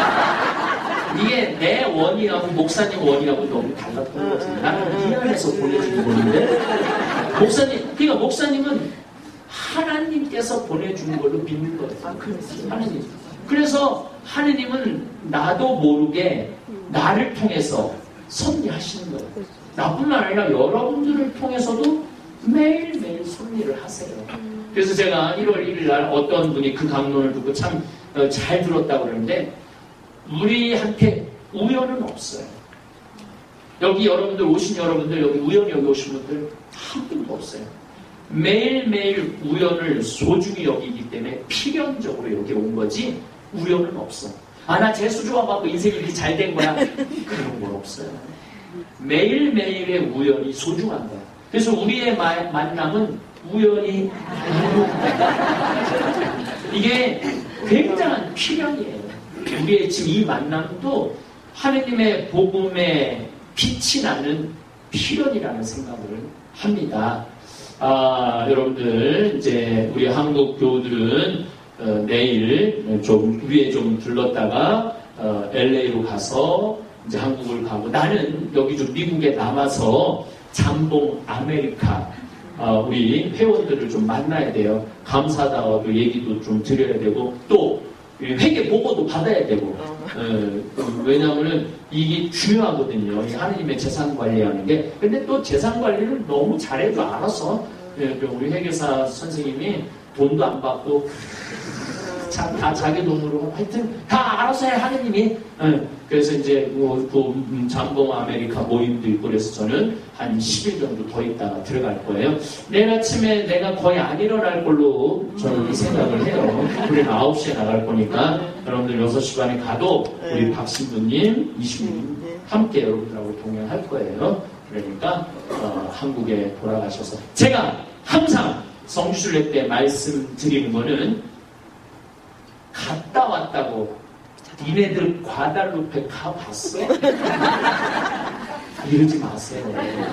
이게 내 원이하고 목사님 원이하고 너무 달랐던 거지. 나는 미안해서 보내준 돈인데 목사님, 그러니까 목사님은 하나님께서 보내주는 걸로 믿는 거예요. 아, 하나님. 그래서 하느님은 나도 모르게 나를 통해서 섭리하시는 거예요. 나뿐만 아니라 여러분들을 통해서도 매일매일 섭리를 하세요. 그래서 제가 일월 일일 날 어떤 분이 그 강론을 듣고 참 잘 들었다고 그러는데 우리한테 우연은 없어요. 여기 여러분들 오신 여러분들, 여기 우연히 여기 오신 분들 한 분도 없어요. 매일매일 우연을 소중히 여기기 때문에 필연적으로 여기 온 거지 우연은 없어. 아, 나 재수 좋아갖고 인생이 이렇게 잘 된 거야. 그런 건 없어요. 매일매일의 우연이 소중한 거야. 그래서 우리의 마, 만남은 우연이 아니고 이게 굉장한 필연이에요. 우리의 지금 이 만남도 하느님의 복음의 빛이 나는 필연이라는 생각을 합니다. 아, 여러분들, 이제 우리 한국 교우들은 어, 내일 좀 위에 좀 들렀다가 어, 엘에이로 가서 이제 한국을 가고 나는 여기 좀 미국에 남아서 잠봉 아메리카 어, 우리 회원들을 좀 만나야 돼요. 감사하다고 얘기도 좀 드려야 되고 또 회계 보고도 받아야 되고 어, 왜냐하면 이게 중요하거든요. 하느님의 재산 관리하는 게. 근데 또 재산 관리를 너무 잘해도 알아서 우리 회계사 선생님이 돈도 안 받고 자, 다 자기 돈으로 하여튼 다 알아서 해 하느님이. 네. 그래서 이제 그, 그 잠봉 아메리카 모임도 있고 그래서 저는 한 십 일 정도 더 있다가 들어갈 거예요. 내일 아침에 내가 거의 안 일어날 걸로 저는 생각을 해요. 우리는 아홉 시에 나갈 거니까 여러분들 여섯 시 반에 가도 우리 박신부님, 이신부님 함께 여러분들하고 동행할 거예요. 그러니까 어, 한국에 돌아가셔서 제가 항상 성주순례 때 말씀드리는 거는 갔다 왔다고 니네들 과달루페 가봤어? 이러지 마세요.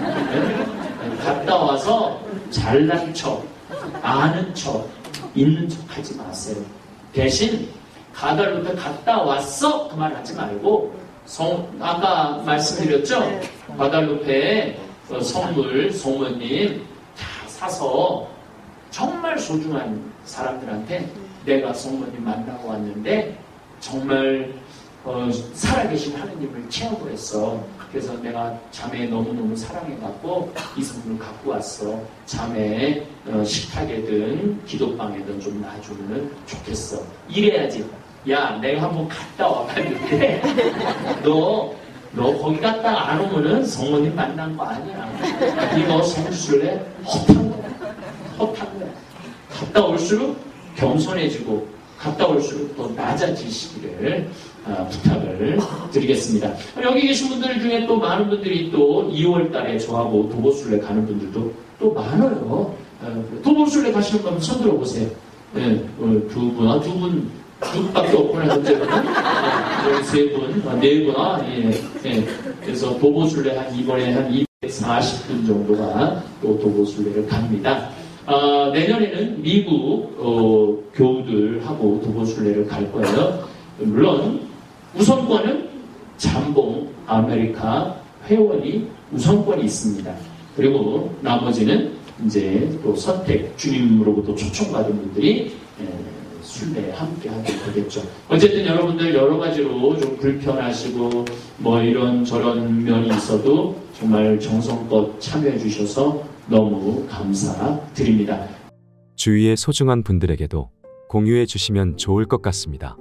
네? 갔다 와서 잘난 척, 아는 척, 있는 척 하지 마세요. 대신 과달루페 갔다 왔어? 그 말 하지 말고 성, 아까 말씀드렸죠? 과달루페에 선물, 성모님 다 사서 정말 소중한 사람들한테 내가 성모님 만나고 왔는데 정말 어, 살아계신 하느님을 체험을 했어. 그래서 내가 자매 너무너무 사랑해갖고 이 선물을 갖고 왔어. 자매 어, 식탁에든 기도방에든 좀 놔주면 좋겠어. 이래야지. 야, 내가 한번 갔다 와봤는데 너, 너 거기 갔다 안 오면은 성모님 만난 거 아니야. 이거 성주순례 헛한 거야. 헛한 거야. 갔다 올수록 겸손해지고 갔다 올수록 더 낮아지시기를 어, 부탁을 드리겠습니다. 여기 계신 분들 중에 또 많은 분들이 또 이월 달에 저하고 도보순례 가는 분들도 또 많아요. 어, 도보순례 가시는 분 손 들어보세요. 네, 어, 두 분, 아, 두 분, 두 분밖에 없구나, 현재는. 네, 세 분, 아, 네 분, 아, 예, 예. 그래서 도보순례 한 이번에 한 이백사십 분 정도가 또 도보순례를 갑니다. 아, 내년에는 미국 어, 교우들하고 도보순례를 갈 거예요. 물론 우선권은 잠봉 아메리카 회원이 우선권이 있습니다. 그리고 나머지는 이제 또 선택 주님으로부터 초청받은 분들이 에, 순례에 함께 하게 되겠죠. 어쨌든 여러분들 여러 가지로 좀 불편하시고 뭐 이런 저런 면이 있어도 정말 정성껏 참여해 주셔서 너무 감사드립니다. 주위의 소중한 분들에게도 공유해 주시면 좋을 것 같습니다.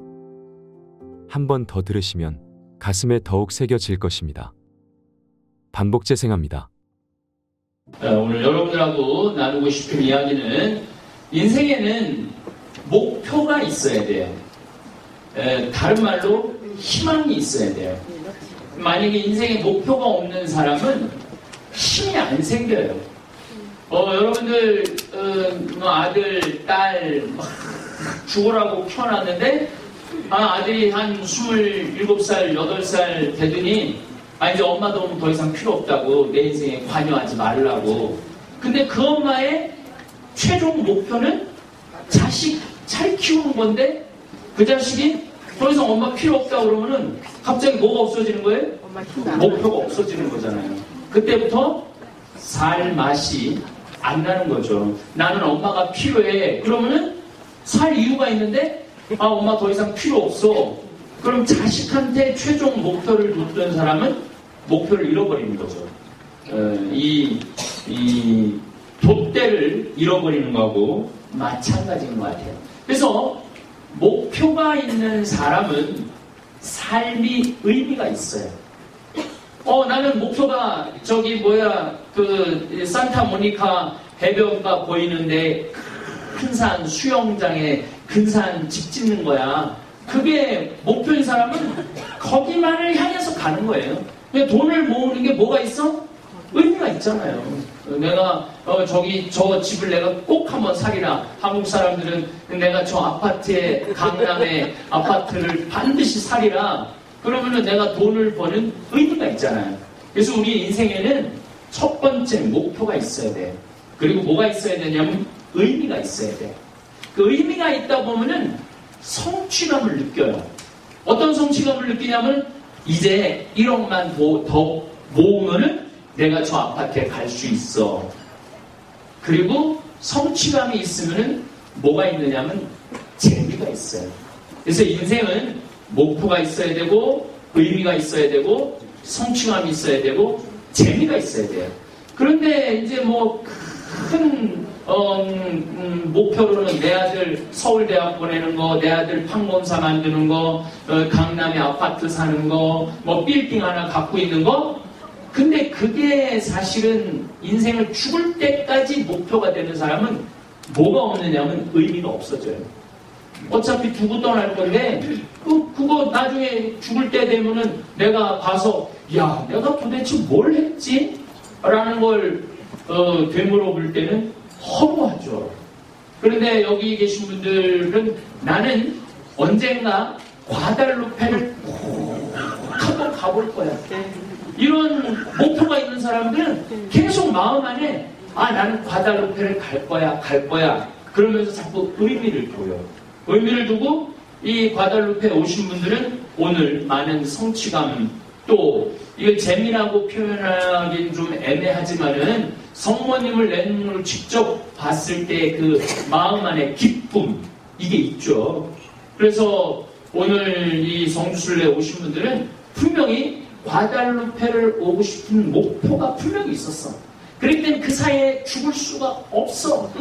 한 번 더 들으시면 가슴에 더욱 새겨질 것입니다. 반복 재생합니다. 오늘 여러분들하고 나누고 싶은 이야기는 인생에는 목표가 있어야 돼요. 에, 다른 말로 희망이 있어야 돼요. 만약에 인생에 목표가 없는 사람은 힘이 안 생겨요. 어, 여러분들 어, 뭐 아들, 딸 막 죽으라고 키워놨는데 아, 아들이 한 스물일곱 살, 여덟 살 되더니 아, 이제 엄마 도움 더 이상 필요 없다고 내 인생에 관여하지 말라고 근데 그 엄마의 최종 목표는 자식 잘 키우는 건데 그 자식이 더 이상 엄마 필요 없다 그러면은 갑자기 뭐가 없어지는 거예요? 목표가 없어지는 거잖아요. 그때부터 살 맛이 안 나는 거죠. 나는 엄마가 필요해. 그러면은 살 이유가 있는데 아 엄마 더 이상 필요 없어. 그럼 자식한테 최종 목표를 뒀던 사람은 목표를 잃어버리는 거죠. 어, 이, 이 돛대를 잃어버리는 거하고 마찬가지인 것 같아요. 그래서 목표가 있는 사람은 삶이 의미가 있어요. 어, 나는 목표가 저기 뭐야 그 산타모니카 해변가 보이는데 큰 산 수영장에 근산 집 짓는 거야. 그게 목표인 사람은 거기만을 향해서 가는 거예요. 근데 돈을 모으는 게 뭐가 있어? 의미가 있잖아요. 내가 어, 저기 저 집을 내가 꼭 한번 사리라. 한국 사람들은 내가 저 아파트에 강남에 아파트를 반드시 사리라. 그러면은 내가 돈을 버는 의미가 있잖아요. 그래서 우리 인생에는 첫 번째 목표가 있어야 돼. 그리고 뭐가 있어야 되냐면 의미가 있어야 돼. 그 의미가 있다 보면은 성취감을 느껴요. 어떤 성취감을 느끼냐면 이제 일억만 더 모으면은 내가 저 아파트에 갈 수 있어. 그리고 성취감이 있으면은 뭐가 있느냐면 재미가 있어요. 그래서 인생은 목표가 있어야 되고 의미가 있어야 되고 성취감이 있어야 되고 재미가 있어야 돼요. 그런데 이제 뭐 큰 어, 음, 목표로는 내 아들 서울대학 보내는 거, 내 아들 판검사 만드는 거, 어, 강남에 아파트 사는 거, 뭐 빌딩 하나 갖고 있는 거. 근데 그게 사실은 인생을 죽을 때까지 목표가 되는 사람은 뭐가 없느냐면 의미가 없어져요. 어차피 두고 떠날 건데 그, 그거 나중에 죽을 때 되면은 내가 가서 야 내가 도대체 뭘 했지? 라는 걸 어, 되물어볼 때는 허무하죠. 그런데 여기 계신 분들은 나는 언젠가 과달루페를 꼭 한번 가볼 거야. 이런 목표가 있는 사람들은 계속 마음 안에 아 나는 과달루페를 갈 거야 갈 거야 그러면서 자꾸 의미를 둬요. 의미를 두고 이 과달루페에 오신 분들은 오늘 많은 성취감 또 이걸 재미라고 표현하기는 좀 애매하지만은 성모님을 내 눈으로 직접 봤을 때 그 마음 안에 기쁨 이게 있죠. 그래서 오늘 이 성주순례 오신 분들은 분명히 과달루페를 오고 싶은 목표가 분명히 있었어. 그렇기 때문에 그 사이에 죽을 수가 없어.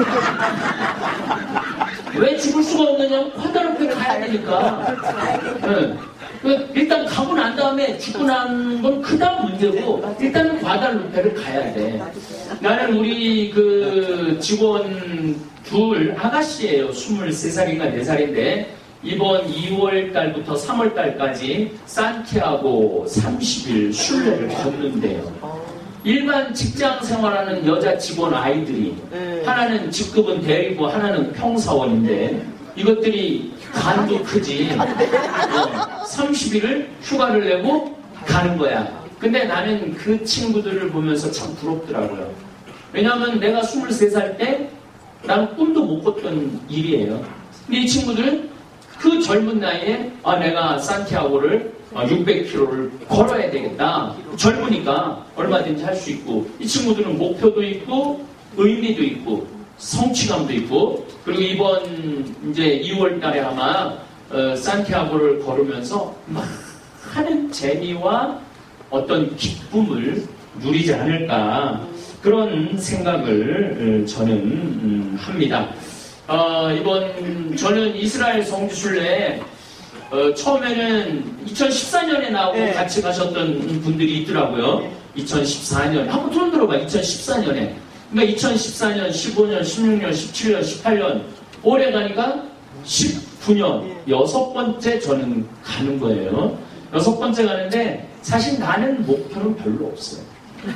왜 죽을 수가 없느냐면 과달루페를 가야 되니까. 네. 일단 가고 난 다음에 죽고 난 건 그 다음 문제고 일단은 과달루페를 가야 돼. 나는 우리 그 직원 둘 아가씨예요. 스물세 살인가 네 살인데 이번 이월 달부터 삼월 달까지 산티아고 삼십 일 순례를 걷는데요. 일반 직장 생활하는 여자 직원 아이들이 하나는 직급은 대리고 하나는 평사원인데 이것들이 간도 크지. 어, 삼십 일을 휴가를 내고 가는 거야. 근데 나는 그 친구들을 보면서 참 부럽더라고요. 왜냐하면 내가 스물세 살 때 난 꿈도 못 꿨던 일이에요. 근데 이 친구들은 그 젊은 나이에 아 내가 산티아고를 육백 킬로미터를 걸어야 되겠다. 젊으니까 얼마든지 할 수 있고 이 친구들은 목표도 있고 의미도 있고 성취감도 있고 그리고 이번 이제 이월 달에 아마 어, 산티아고를 걸으면서 막 하는 재미와 어떤 기쁨을 누리지 않을까 그런 생각을 저는 음, 합니다. 어, 이번 저는 이스라엘 성지순례 어, 처음에는 이천십사 년에 나오고 네. 같이 가셨던 분들이 있더라고요. 이천십사 년 한번 손 들어봐. 이천십사 년에 그러니까 이천십사 년, 십오 년, 십육 년, 십칠 년, 십팔 년 올해 가니까 십구 년 여섯 번째 저는 가는 거예요. 여섯 번째 가는데 사실 나는 목표는 별로 없어요.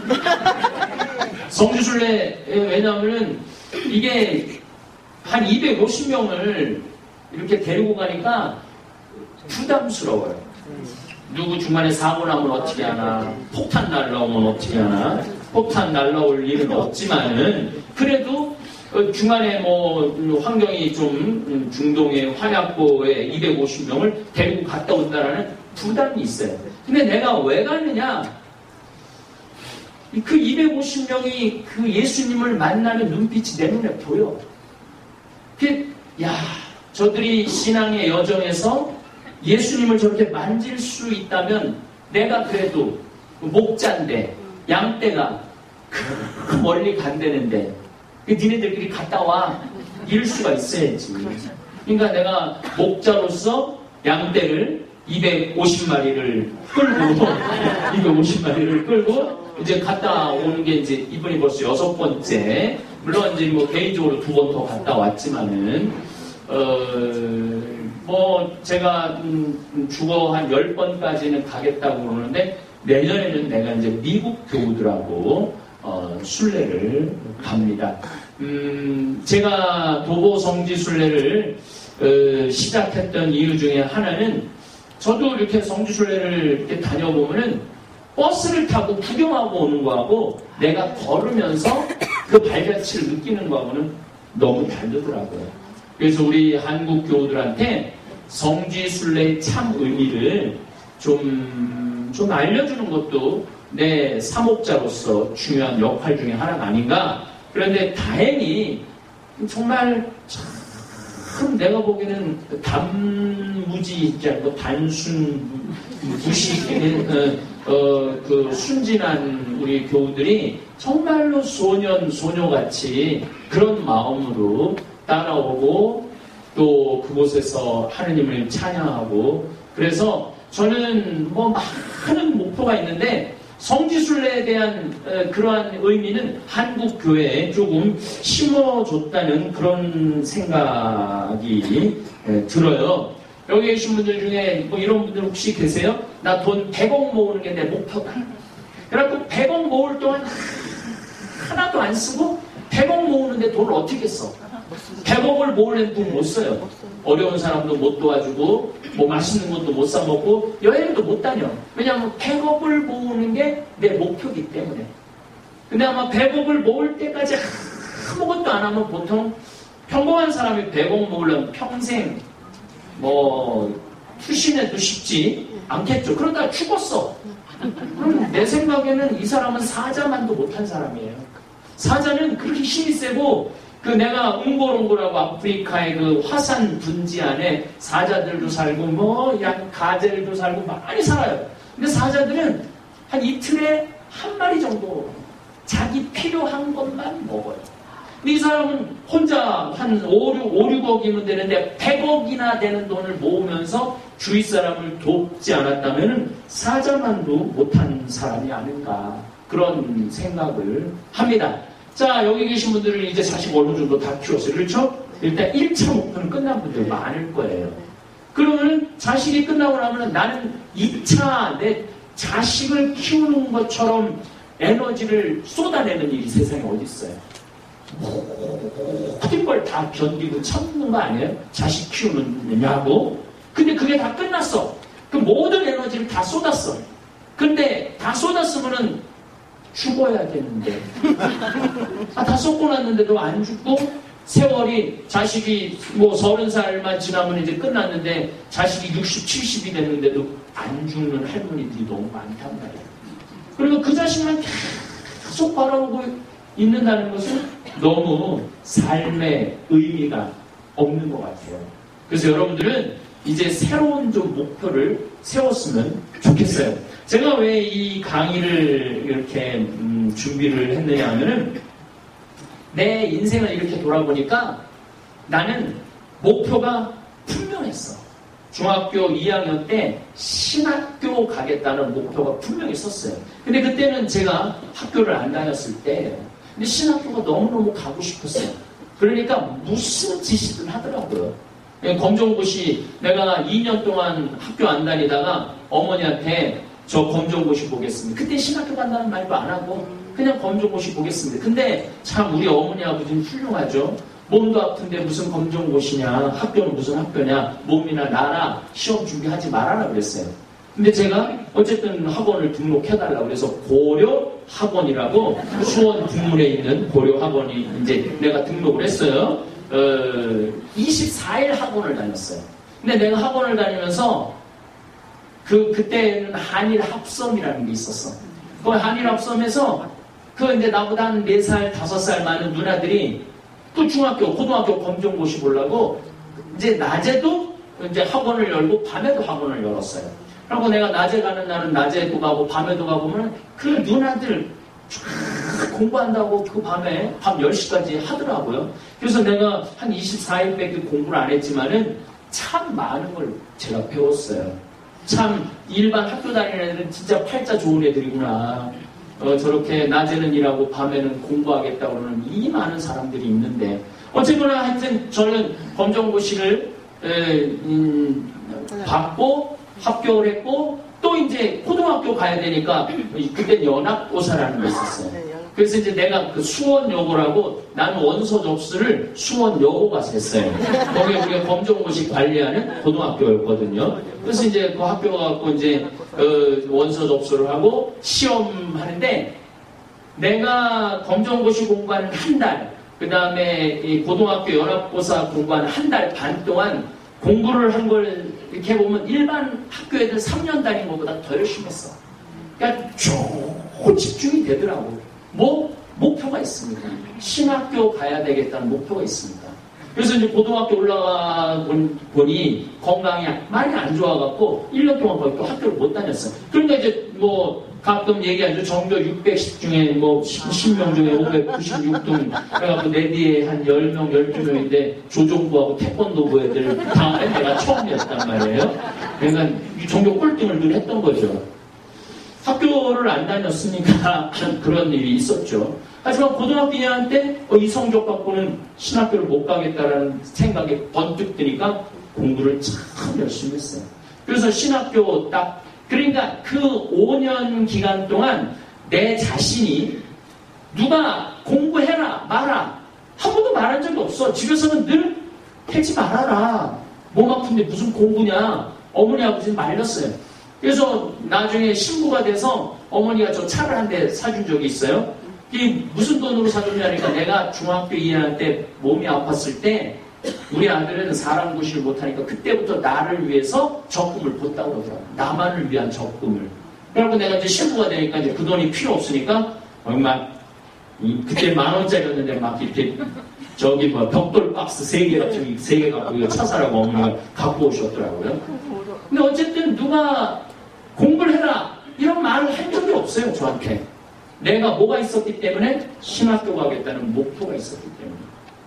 성지순례 왜냐하면 이게 한 이백오십 명을 이렇게 데리고 가니까 부담스러워요. 누구 중간에 사고 나면 어떻게 하나, 폭탄 날라오면 어떻게 하나, 폭탄 날라올 일은 없지만은 그래도 중간에 뭐 환경이 좀 중동의 환약고에 이백오십 명을 데리고 갔다 온다라는 부담이 있어요. 근데 내가 왜 갔느냐? 그 이백오십 명이 그 예수님을 만나는 눈빛이 내 눈에 보여. 그, 야, 저들이 신앙의 여정에서 예수님을 저렇게 만질 수 있다면 내가 그래도 목자인데 양떼가 그 멀리 간다는데 니네들끼리 갔다 와 이럴 수가 있어야지. 그러니까 내가 목자로서 양떼를 이백오십 마리를 끌고 이백오십 마리를 끌고 이제 갔다 오는 게 이제 이번이 벌써 여섯 번째. 물론 이제 뭐 개인적으로 두 번 더 갔다 왔지만은 어 뭐 제가 음 주거 한 열 번까지는 가겠다고 그러는데 내년에는 내가 이제 미국 교우들하고 어 순례를 갑니다. 음 제가 도보 성지 순례를 어, 시작했던 이유 중에 하나는 저도 이렇게 성지 순례를 이렇게 다녀보면은 버스를 타고 구경하고 오는 거하고 내가 걸으면서 그 발자취를 느끼는 거하고는 너무 다르더라고요. 그래서 우리 한국 교우들한테 성지 순례의 참 의미를 좀, 좀 알려주는 것도 내 사목자로서 중요한 역할 중에 하나가 아닌가. 그런데 다행히 정말 참 내가 보기에는 단무지 있지 않고 단순 무식인 어, 어, 그 순진한 우리 교우들이 정말로 소년 소녀같이 그런 마음으로 따라오고 또 그곳에서 하느님을 찬양하고 그래서 저는 뭐 많은 목표가 있는데 성지순례에 대한 그러한 의미는 한국 교회에 조금 심어줬다는 그런 생각이 들어요. 여기 계신 분들 중에 뭐 이런 분들 혹시 계세요? 나 돈 백억 모으는 게 내 목표다. 그래갖고 백억 모을 동안 하나도 안 쓰고 백억 모으는데 돈을 어떻게 써? 백억을 모으려면 돈 못 써요. 어려운 사람도 못 도와주고 뭐 맛있는 것도 못 사 먹고 여행도 못 다녀. 왜냐하면 백억을 모으는 게 내 목표이기 때문에. 근데 아마 백억을 모을 때까지 아무것도 안 하면 보통 평범한 사람이 백억 모으려면 평생 뭐 투신해도 쉽지 않겠죠. 그러다가 죽었어. 그럼 내 생각에는 이 사람은 사자만도 못한 사람이에요. 사자는 그렇게 힘이 세고 그 내가 웅골웅골하고 아프리카의 그 화산 분지 안에 사자들도 살고 뭐 양 가젤도 살고 많이 살아요. 근데 사자들은 한 이틀에 한 마리 정도 자기 필요한 것만 먹어요. 근데 이 사람은 혼자 한 오, 육억이면 되는데 백억이나 되는 돈을 모으면서 주위 사람을 돕지 않았다면 사자만도 못한 사람이 아닌가 그런 생각을 합니다. 자, 여기 계신 분들은 이제 자식 어느 정도 다 키웠어요. 그렇죠? 일단 일 차 목표는 끝난 분들 많을 거예요. 그러면 자식이 끝나고 나면 나는 이 차 내 자식을 키우는 것처럼 에너지를 쏟아내는 일이 세상에 어디 있어요? 모든 걸 다 견디고 참는 거 아니에요? 자식 키우느냐고? 근데 그게 다 끝났어. 그 모든 에너지를 다 쏟았어. 근데 다 쏟았으면은 죽어야 되는데. 아, 다 쏟고 났는데도 안 죽고 세월이 자식이 뭐 서른 살만 지나면 이제 끝났는데 자식이 육십, 칠십이 됐는데도 안 죽는 할머니들이 너무 많단 말이에요. 그리고 그 자식만 계속 바라보고 있는다는 것은 너무 삶의 의미가 없는 것 같아요. 그래서 여러분들은 이제 새로운 좀 목표를 세웠으면 좋겠어요. 제가 왜 이 강의를 이렇게 음, 준비를 했느냐 하면은 내 인생을 이렇게 돌아보니까 나는 목표가 분명했어. 중학교 이 학년 때 신학교 가겠다는 목표가 분명히 있었어요. 근데 그때는 제가 학교를 안 다녔을 때예요. 근데 신학교가 너무너무 가고 싶었어요. 그러니까 무슨 짓이든 하더라고요. 검정고시 내가 이 년 동안 학교 안 다니다가 어머니한테 저 검정고시 보겠습니다. 그때 신학교 간다는 말도 안 하고 그냥 검정고시 보겠습니다. 근데 참 우리 어머니 아버지는 훌륭하죠. 몸도 아픈데 무슨 검정고시냐, 학교는 무슨 학교냐, 몸이나 나라 시험 준비하지 말아라 그랬어요. 근데 제가 어쨌든 학원을 등록해달라고 그래서 고려 학원이라고 수원 북문에 있는 고려 학원이 이제 내가 등록을 했어요. 어, 이십사 일 학원을 다녔어요. 근데 내가 학원을 다니면서 그 그때는 한일 합섬이라는 게 있었어. 그 한일 합섬에서 그 이제 나보다 한 네 살, 다섯 살 많은 누나들이 또 중학교, 고등학교 검정고시 보려고 이제 낮에도 이제 학원을 열고 밤에도 학원을 열었어요. 그리고 내가 낮에 가는 날은 낮에도 가고 밤에도 가보면 그 누나들 쫙 공부한다고 그 밤에 밤 열 시까지 하더라고요. 그래서 내가 한 이십사 일밖에 공부를 안 했지만은 참 많은 걸 제가 배웠어요. 참 일반 학교 다니는 애들은 진짜 팔자 좋은 애들이구나. 어, 저렇게 낮에는 일하고 밤에는 공부하겠다고 그러는 이 많은 사람들이 있는데 어쨌거나 하여튼 저는 검정고시를 에, 음, 받고 합격을 했고 또 이제 고등학교 가야 되니까 그때 연합고사라는 게 있었어요. 그래서 이제 내가 그 수원여고라고 나는 원서 접수를 수원여고 가서 했어요. 거기 우리가 검정고시 관리하는 고등학교였거든요. 그래서 이제 그 학교 가고 이제 어, 원서 접수를 하고 시험하는데 내가 검정고시 공부하는 한 달, 그 다음에 이 고등학교 연합고사 공부하는 한 달 반 동안 공부를 한 걸 이렇게 보면 일반 학교 애들 삼 년 다닌 것보다 더 열심히 했어. 그러니까 쭉 집중이 되더라고. 뭐 목표가 있습니다. 신학교 가야 되겠다는 목표가 있습니다. 그래서 이제 고등학교 올라가 보니 건강이 많이 안 좋아갖고 일 년 동안 거의 또 학교를 못 다녔어요. 그러니까 이제 뭐 가끔 얘기하죠. 전교 육백십 중에 뭐 십 명 중에 오백구십육 등 그래갖고 내 뒤에 한 십 명, 열두 명인데 조종부하고 태권도부 애들 다음에 내가 처음이었단 말이에요. 그러니까 전교 꼴등을 늘 했던 거죠. 학교를 안 다녔으니까 그런 일이 있었죠. 하지만 고등학교 이 학년 때 어, 이 성적 갖고는 신학교를 못 가겠다라는 생각이 번뜩 드니까 공부를 참 열심히 했어요. 그래서 신학교 딱 그러니까 그 오 년 기간 동안 내 자신이 누가 공부해라 마라 한 번도 말한 적이 없어. 집에서는 늘 하지 말아라. 몸 아픈데 무슨 공부냐. 어머니 아버지는 말렸어요. 그래서 나중에 신부가 돼서 어머니가 저 차를 한 대 사준 적이 있어요. 이게 무슨 돈으로 사줬냐니까 내가 중학교 이 학년 때 몸이 아팠을 때 우리 아들은 사람 구실을 못하니까 그때부터 나를 위해서 적금을 뒀다고 그러더라고요. 나만을 위한 적금을. 그래갖고 내가 이제 신부가 되니까 이제 그 돈이 필요 없으니까 막 그때 만 원짜리였는데 막 이렇게 저기 뭐 벽돌 박스 세 개 같은 세 개 갖고 이거 차 사라고 어머니가 갖고 오셨더라고요. 근데 어쨌든 누가 공부를 해라 이런 말을 한 적이 없어요. 저한테. 내가 뭐가 있었기 때문에 신학교 가겠다는 목표가 있었기 때문에.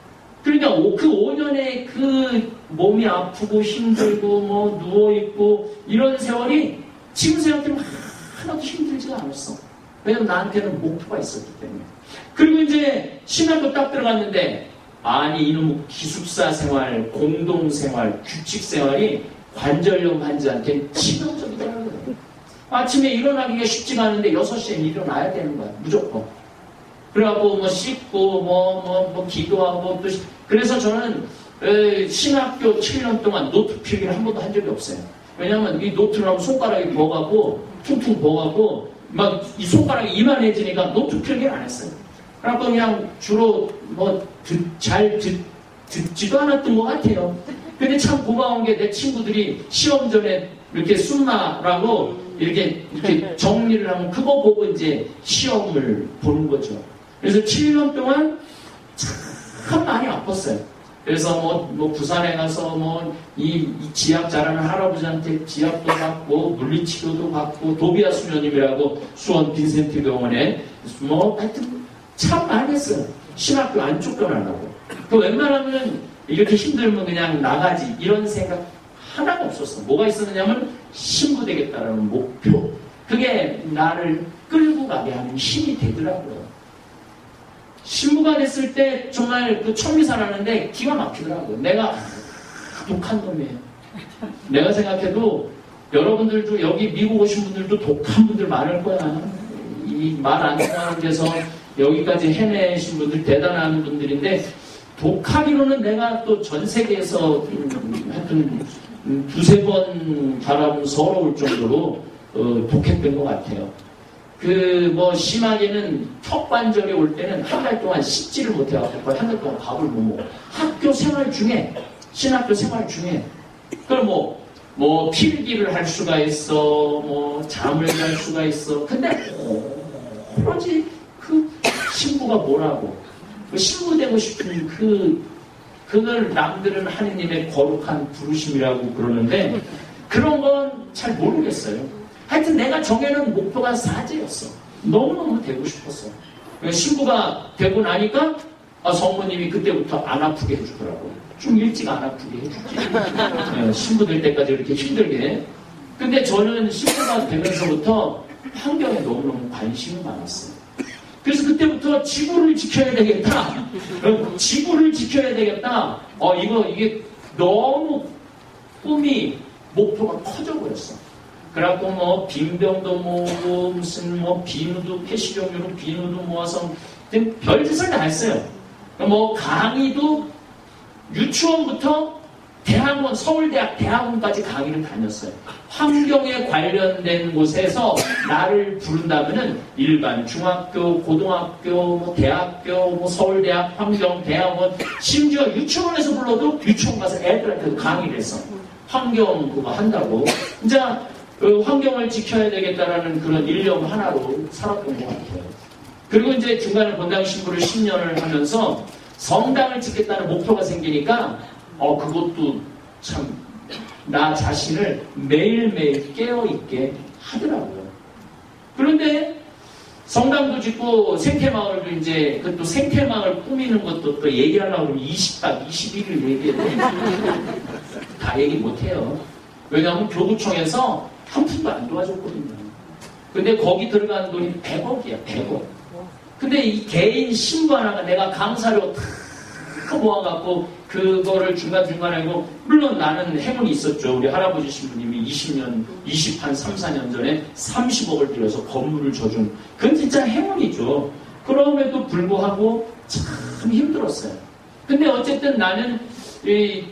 그러니까 그 오 년의 그 몸이 아프고 힘들고 뭐 누워있고 이런 세월이 지금 생각해보면 하나도 힘들지가 않았어. 왜냐면 나한테는 목표가 있었기 때문에. 그리고 이제 신학교 딱 들어갔는데 아니 이놈의 기숙사 생활, 공동생활, 규칙생활이 관절염 환자한테 치명적이더라고요. 아침에 일어나기가 쉽지가 않은데 여섯 시에 일어나야 되는 거야. 무조건. 그래갖고 뭐 씻고 뭐 뭐 뭐 기도하고 또 그래서 저는 에, 신학교 칠 년 동안 노트 필기를 한 번도 한 적이 없어요. 왜냐면 이 노트를 하면 손가락이 버가고 퉁퉁 버가고 막 이 손가락이 이만해지니까 노트 필기를 안 했어요. 그래갖고 그냥 주로 뭐 잘 듣지도 않았던 것 같아요. 근데 참 고마운 게 내 친구들이 시험 전에 이렇게 숨나라고 이렇게 이렇게 정리를 하면 그거 보고 이제 시험을 보는 거죠. 그래서 칠 년 동안 참 많이 아팠어요. 그래서 뭐, 뭐 부산에 가서 뭐 이 지압 잘하는 할아버지한테 지압도 받고 물리치료도 받고 도비아 수녀님이라고 수원 빈센트 병원에 뭐 하여튼 참 많이 했어요. 신학교 안 쫓겨나려고. 그 웬만하면 이렇게 힘들면 그냥 나가지 이런 생각 하나가 없었어. 뭐가 있었느냐면 신부 되겠다라는 목표. 그게 나를 끌고 가게 하는 힘이 되더라고요. 신부가 됐을 때 정말 그 천미산 하는데 기가 막히더라고요. 내가 독한 놈이에요. 내가 생각해도 여러분들도 여기 미국 오신 분들도 독한 분들 많을 거야. 이 말 안 통하는 데서 여기까지 해내신 분들 대단한 분들인데 독하기로는 내가 또 전 세계에서 하여튼 두세 번 바라보면 서러울 정도로 어, 독했던 것 같아요. 그 뭐 심하게는 턱관절이 올 때는 한 달 동안 씻지를 못해갖고 거의 한 달 동안 밥을 못 먹어. 학교 생활 중에, 신학교 생활 중에 그걸 뭐, 뭐 필기를 할 수가 있어, 뭐 잠을 잘 수가 있어. 근데 오로지 그 신부가 뭐라고, 그 신부 되고 싶은 그 그걸 남들은 하느님의 거룩한 부르심이라고 그러는데 그런 건 잘 모르겠어요. 하여튼 내가 정해놓은 목표가 사제였어. 너무너무 되고 싶었어. 신부가 되고 나니까 아, 성모님이 그때부터 안 아프게 해주더라고요. 좀 일찍 안 아프게 해주지. 신부 될 때까지 이렇게 힘들게. 근데 저는 신부가 되면서부터 환경에 너무너무 관심이 많았어요. 그래서 그때부터 지구를 지켜야 되겠다. 지구를 지켜야 되겠다. 어, 이거, 이게 너무 꿈이, 목표가 커져버렸어. 그래갖고 뭐, 빈병도 모으고, 무슨 뭐, 비누도, 폐시종류로 비누도 모아서, 별짓을 다 했어요. 뭐, 강의도 유치원부터 대학원, 서울대학 대학원까지 강의를 다녔어요. 환경에 관련된 곳에서 나를 부른다면은 일반 중학교, 고등학교, 뭐 대학교, 뭐 서울대학, 환경대학원, 심지어 유치원에서 불러도 유치원 가서 애들한테 강의를 했어. 환경 그거 한다고. 이제 그 환경을 지켜야 되겠다라는 그런 일념 하나로 살았던 것 같아요. 그리고 이제 중간에 본당 신부를 십 년을 하면서 성당을 짓겠다는 목표가 생기니까 어, 그것도 참, 나 자신을 매일매일 깨어있게 하더라고요. 그런데 성당도 짓고 생태마을도 이제, 그 또 생태마을 꾸미는 것도 또 얘기하려고 그러면 이십 박 이십일 일 얘기해도 다 얘기 못해요. 왜냐하면 교구청에서 한 푼도 안 도와줬거든요. 근데 거기 들어가는 돈이 백억이야, 백억. 근데 이 개인 신부 하나가 내가 강사료 다 모아갖고 그거를 중간중간에 하고, 물론 나는 행운이 있었죠. 우리 할아버지 신부님이 이십 년, 이십, 한 삼, 사 년 전에 삼십억을 들여서 건물을 져준. 그건 진짜 행운이죠. 그럼에도 불구하고 참 힘들었어요. 근데 어쨌든 나는 이,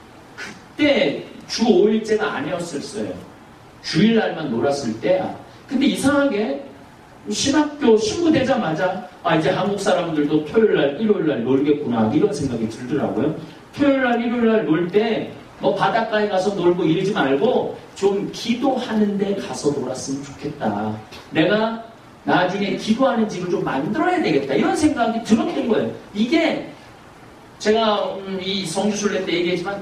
그때 주 오 일째가 아니었었어요. 주일날만 놀았을 때야. 근데 이상하게 신학교 신부 되자마자 아 이제 한국 사람들도 토요일날 일요일날 놀겠구나 이런 생각이 들더라고요. 토요일날 일요일날 놀 때 뭐 바닷가에 가서 놀고 이러지 말고 좀 기도하는 데 가서 놀았으면 좋겠다. 내가 나중에 기도하는 집을 좀 만들어야 되겠다 이런 생각이 들었던 거예요. 이게 제가 음, 이 성주순례 때 얘기했지만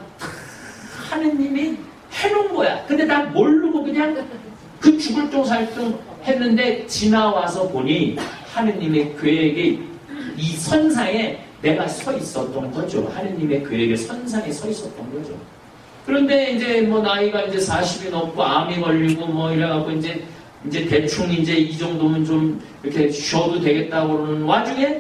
하느님이 해놓은 거야. 근데 난 모르고 그냥 그 죽을 똥 살 똥 했는데 지나와서 보니 하느님의 계획에 이 선상에 내가 서 있었던 거죠. 하느님의 계획의 선상에 서 있었던 거죠. 그런데 이제 뭐 나이가 이제 사십이 넘고 암이 걸리고 뭐 이래갖고 이제 이제 대충 이제 이 정도면 좀 이렇게 쉬어도 되겠다고 그러는 와중에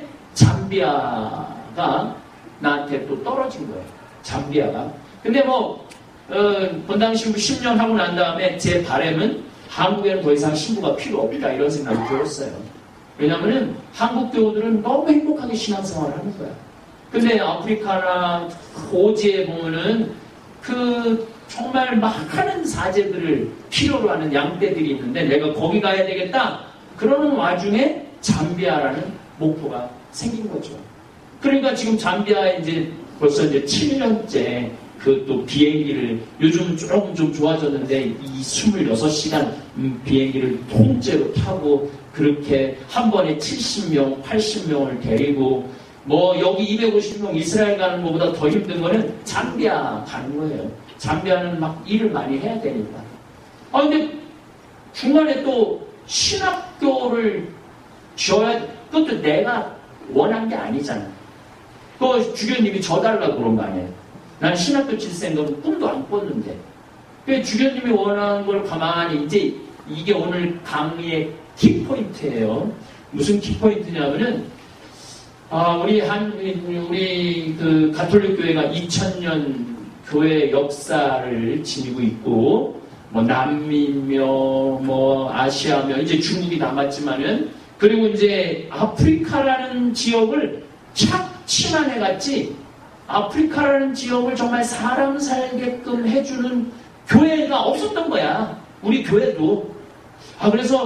잠비아가 나한테 또 떨어진 거예요. 잠비아가. 근데 뭐 어, 본당 신부 십 년 하고 난 다음에 제 바람은 한국에는 더 이상 신부가 필요 없다 이런 생각이 들었어요. 왜냐하면 한국 교우들은 너무 행복하게 신앙생활을 하는 거야. 근데 아프리카나 오지에 보면은 그 정말 많은 사제들을 필요로 하는 양떼들이 있는데 내가 거기 가야 되겠다. 그러는 와중에 잠비아라는 목표가 생긴 거죠. 그러니까 지금 잠비아에 이제 벌써 이제 칠 년째 그 또 비행기를 요즘 조금 좀 좋아졌는데 이 이십육 시간 비행기를 통째로 타고 그렇게 한 번에 칠십 명, 팔십 명을 데리고 뭐 여기 이백오십 명 이스라엘 가는 것보다 더 힘든 거는 잠비아 가는 거예요. 잠비아는 막 일을 많이 해야 되니까. 아 근데 중간에 또 신학교를 지어야 그것도 내가 원한 게 아니잖아. 그 주교님이 져달라고 그런 거 아니에요. 난 신학교 칠 생각은 꿈도 안 꿨는데. 그 주교님이 원하는 걸 가만히 이제 이게 오늘 강의의 키포인트예요. 무슨 키포인트냐면은 아, 우리 한 우리 그 가톨릭 교회가 이천 년 교회 역사를 지니고 있고 뭐 남미며 뭐 아시아며 이제 중국이 남았지만은 그리고 이제 아프리카라는 지역을 착취만 해갔지. 아프리카라는 지역을 정말 사람 살게끔 해주는 교회가 없었던 거야. 우리 교회도. 아, 그래서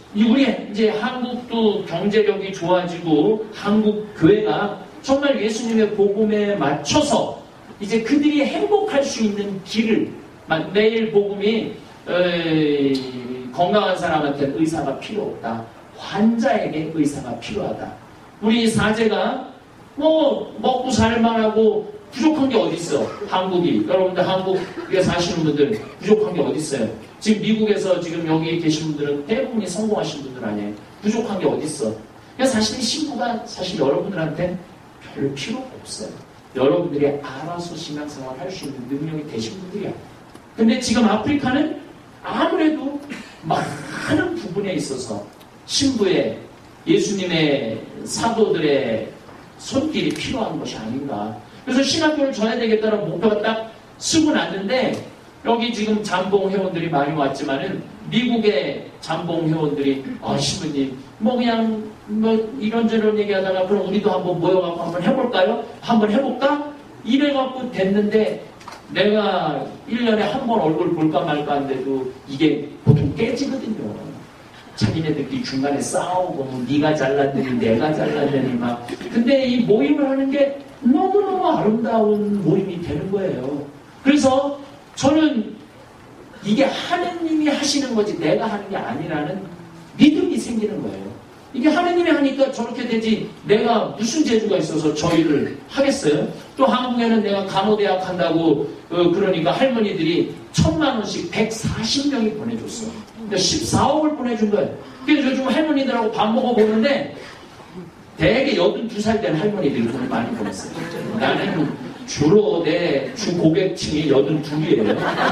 이 우리 이제 한국도 경제력이 좋아지고 한국 교회가 정말 예수님의 복음에 맞춰서 이제 그들이 행복할 수 있는 길을 매일 복음이 에이, 건강한 사람한테는 의사가 필요 없다. 환자에게 의사가 필요하다. 우리 사제가 뭐 먹고 살만하고 부족한 게 어디 있어? 한국이. 여러분들 한국에 사시는 분들 부족한 게 어디 있어요? 지금 미국에서 지금 여기 계신 분들은 대부분이 성공하신 분들 아니에요. 부족한 게 어디 있어? 그러니까 사실 이 신부가 사실 여러분들한테 별로 필요가 없어요. 여러분들이 알아서 신앙생활 할 수 있는 능력이 되신 분들이야. 근데 지금 아프리카는 아무래도 많은 부분에 있어서 신부의 예수님의 사도들의 손길이 필요한 것이 아닌가. 그래서 신학교를 져야 되겠다는 목표가 딱 쓰고 났는데 여기 지금 잠봉 회원들이 많이 왔지만은 미국의 잠봉 회원들이 아 신부님 뭐 그냥 뭐 이런저런 얘기하다가 그럼 우리도 한번 모여갖고 한번 해볼까요? 한번 해볼까? 이래갖고 됐는데 내가 일 년에 한 번 얼굴 볼까 말까 한데도 이게 보통 깨지거든요. 자기네들끼리 중간에 싸우고 뭐 네가 잘났더니 내가 잘났더니 막 근데 이 모임을 하는 게 너무너무 아름다운 모임이 되는 거예요. 그래서 저는 이게 하느님이 하시는 거지 내가 하는 게 아니라는 믿음이 생기는 거예요. 이게 하느님이 하니까 저렇게 되지 내가 무슨 재주가 있어서 저 일을 하겠어요? 또 한국에는 내가 간호대학 한다고 어, 그러니까 할머니들이 천만 원씩 백사십 명이 보내줬어. 그러니까 십사억을 보내준 거예요. 그래서 요즘 할머니들하고 밥 먹어보는데 대개 여든두 살 된 할머니들이 돈을 많이 보냈어요. 나는 주로 내 주 고객층이 여든둘이에요.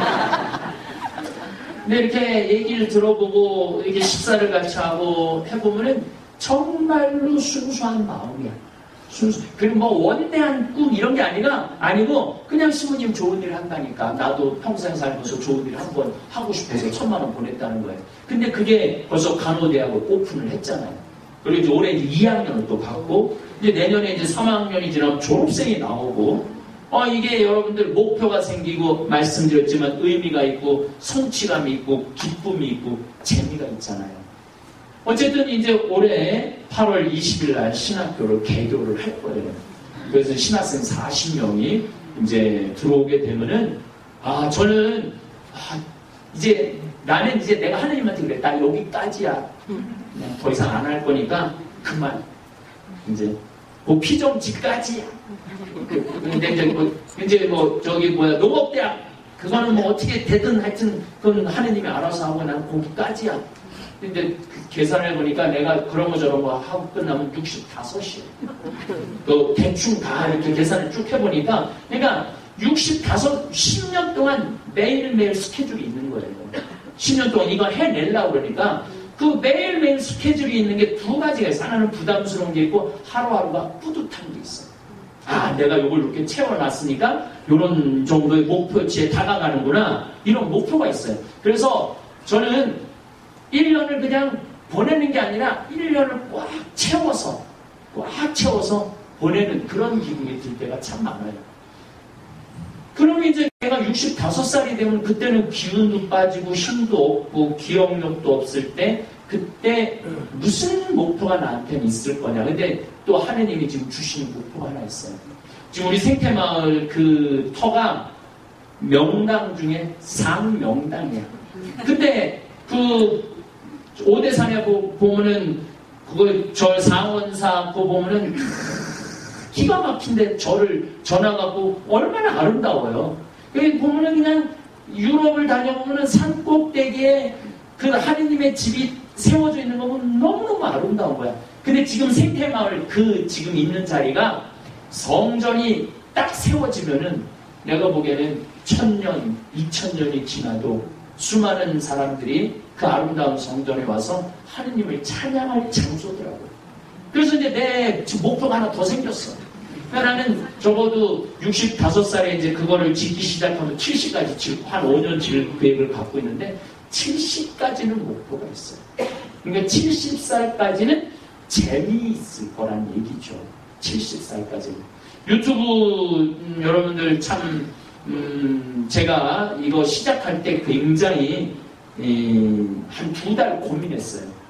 근데 이렇게 얘기를 들어보고 이렇게 식사를 같이 하고 해보면은 정말로 순수한 마음이야. 순수. 그리고 뭐 원대한 꿈 이런 게 아니라 아니고 그냥 신부님 좋은 일 한다니까 나도 평생 살면서 좋은 일 한 번 하고 싶어서 천만 원 보냈다는 거예요. 근데 그게 벌써 간호대학을 오픈을 했잖아요. 그리고 이제 올해 이제 이 학년을 또 받고 이제 내년에 이제 삼 학년이 지나면 졸업생이 나오고 어, 이게 여러분들 목표가 생기고 말씀드렸지만 의미가 있고 성취감이 있고 기쁨이 있고 재미가 있잖아요. 어쨌든 이제 올해 팔월 이십일 날 신학교를 개교를 할 거예요. 그래서 신학생 사십 명이 이제 들어오게 되면은 아 저는 아, 이제 나는 이제 내가 하느님한테 그래 나 여기까지야. 그냥 더 이상 안 할 거니까 그만 이제 뭐 피정지까지야. 근데 이제 뭐, 이제 뭐 저기 뭐야 농업대학 그거는 뭐 어떻게 되든 하여튼 그건 하느님이 알아서 하고 나는 거기까지야. 근데 그 계산해 보니까 내가 그런 거 저런 거 하고 끝나면 육십오이야. 또 대충 다 이렇게 계산을 쭉 해보니까 그러니까 육십오, 십 년 동안 매일매일 스케줄이 있는 거예요. 십 년 동안 이걸 해내려고 그러니까 그 매일매일 스케줄이 있는 게 두 가지가 있어요. 하나는 부담스러운 게 있고 하루하루가 뿌듯한 게 있어요. 아, 내가 이걸 이렇게 채워놨으니까 이런 정도의 목표치에 다가가는구나. 이런 목표가 있어요. 그래서 저는 일 년을 그냥 보내는 게 아니라 일 년을 꽉 채워서 꽉 채워서 보내는 그런 기분이 들 때가 참 많아요. 그러면 이제 내가 육십오 살이 되면 그때는 기운도 빠지고 힘도 없고 기억력도 없을 때 그때 무슨 목표가 나한테는 있을 거냐. 근데 또 하느님이 지금 주시는 목표가 하나 있어요. 지금 우리 생태마을 그 터가 명당 중에 상명당이야. 근데 그 오대산에 보면은 그거 절 상원사 그거 보면은 기가 막힌데 절을 전화가고 얼마나 아름다워요. 여기 보면은 그냥 유럽을 다녀보면은 산 꼭대기에 그 하느님의 집이 세워져 있는 거 보면 너무너무 아름다운 거야. 근데 지금 생태마을 그 지금 있는 자리가 성전이 딱 세워지면은 내가 보기에는 천년, 이천년이 지나도 수많은 사람들이 그 아름다운 성전에 와서 하느님을 찬양할 장소더라고요. 그래서 이제 내 지금 목표가 하나 더 생겼어. 그러니까 나는 적어도 육십오 살에 이제 그거를 짓기 시작하면 칠십까지 질, 한 오 년 질 계획을 갖고 있는데 칠십까지는 목표가 있어요. 그러니까 칠십 살까지는 재미있을 거란 얘기죠. 칠십 살까지는. 유튜브 음, 여러분들 참 음, 제가 이거 시작할 때 굉장히 한 두 달 고민했어요.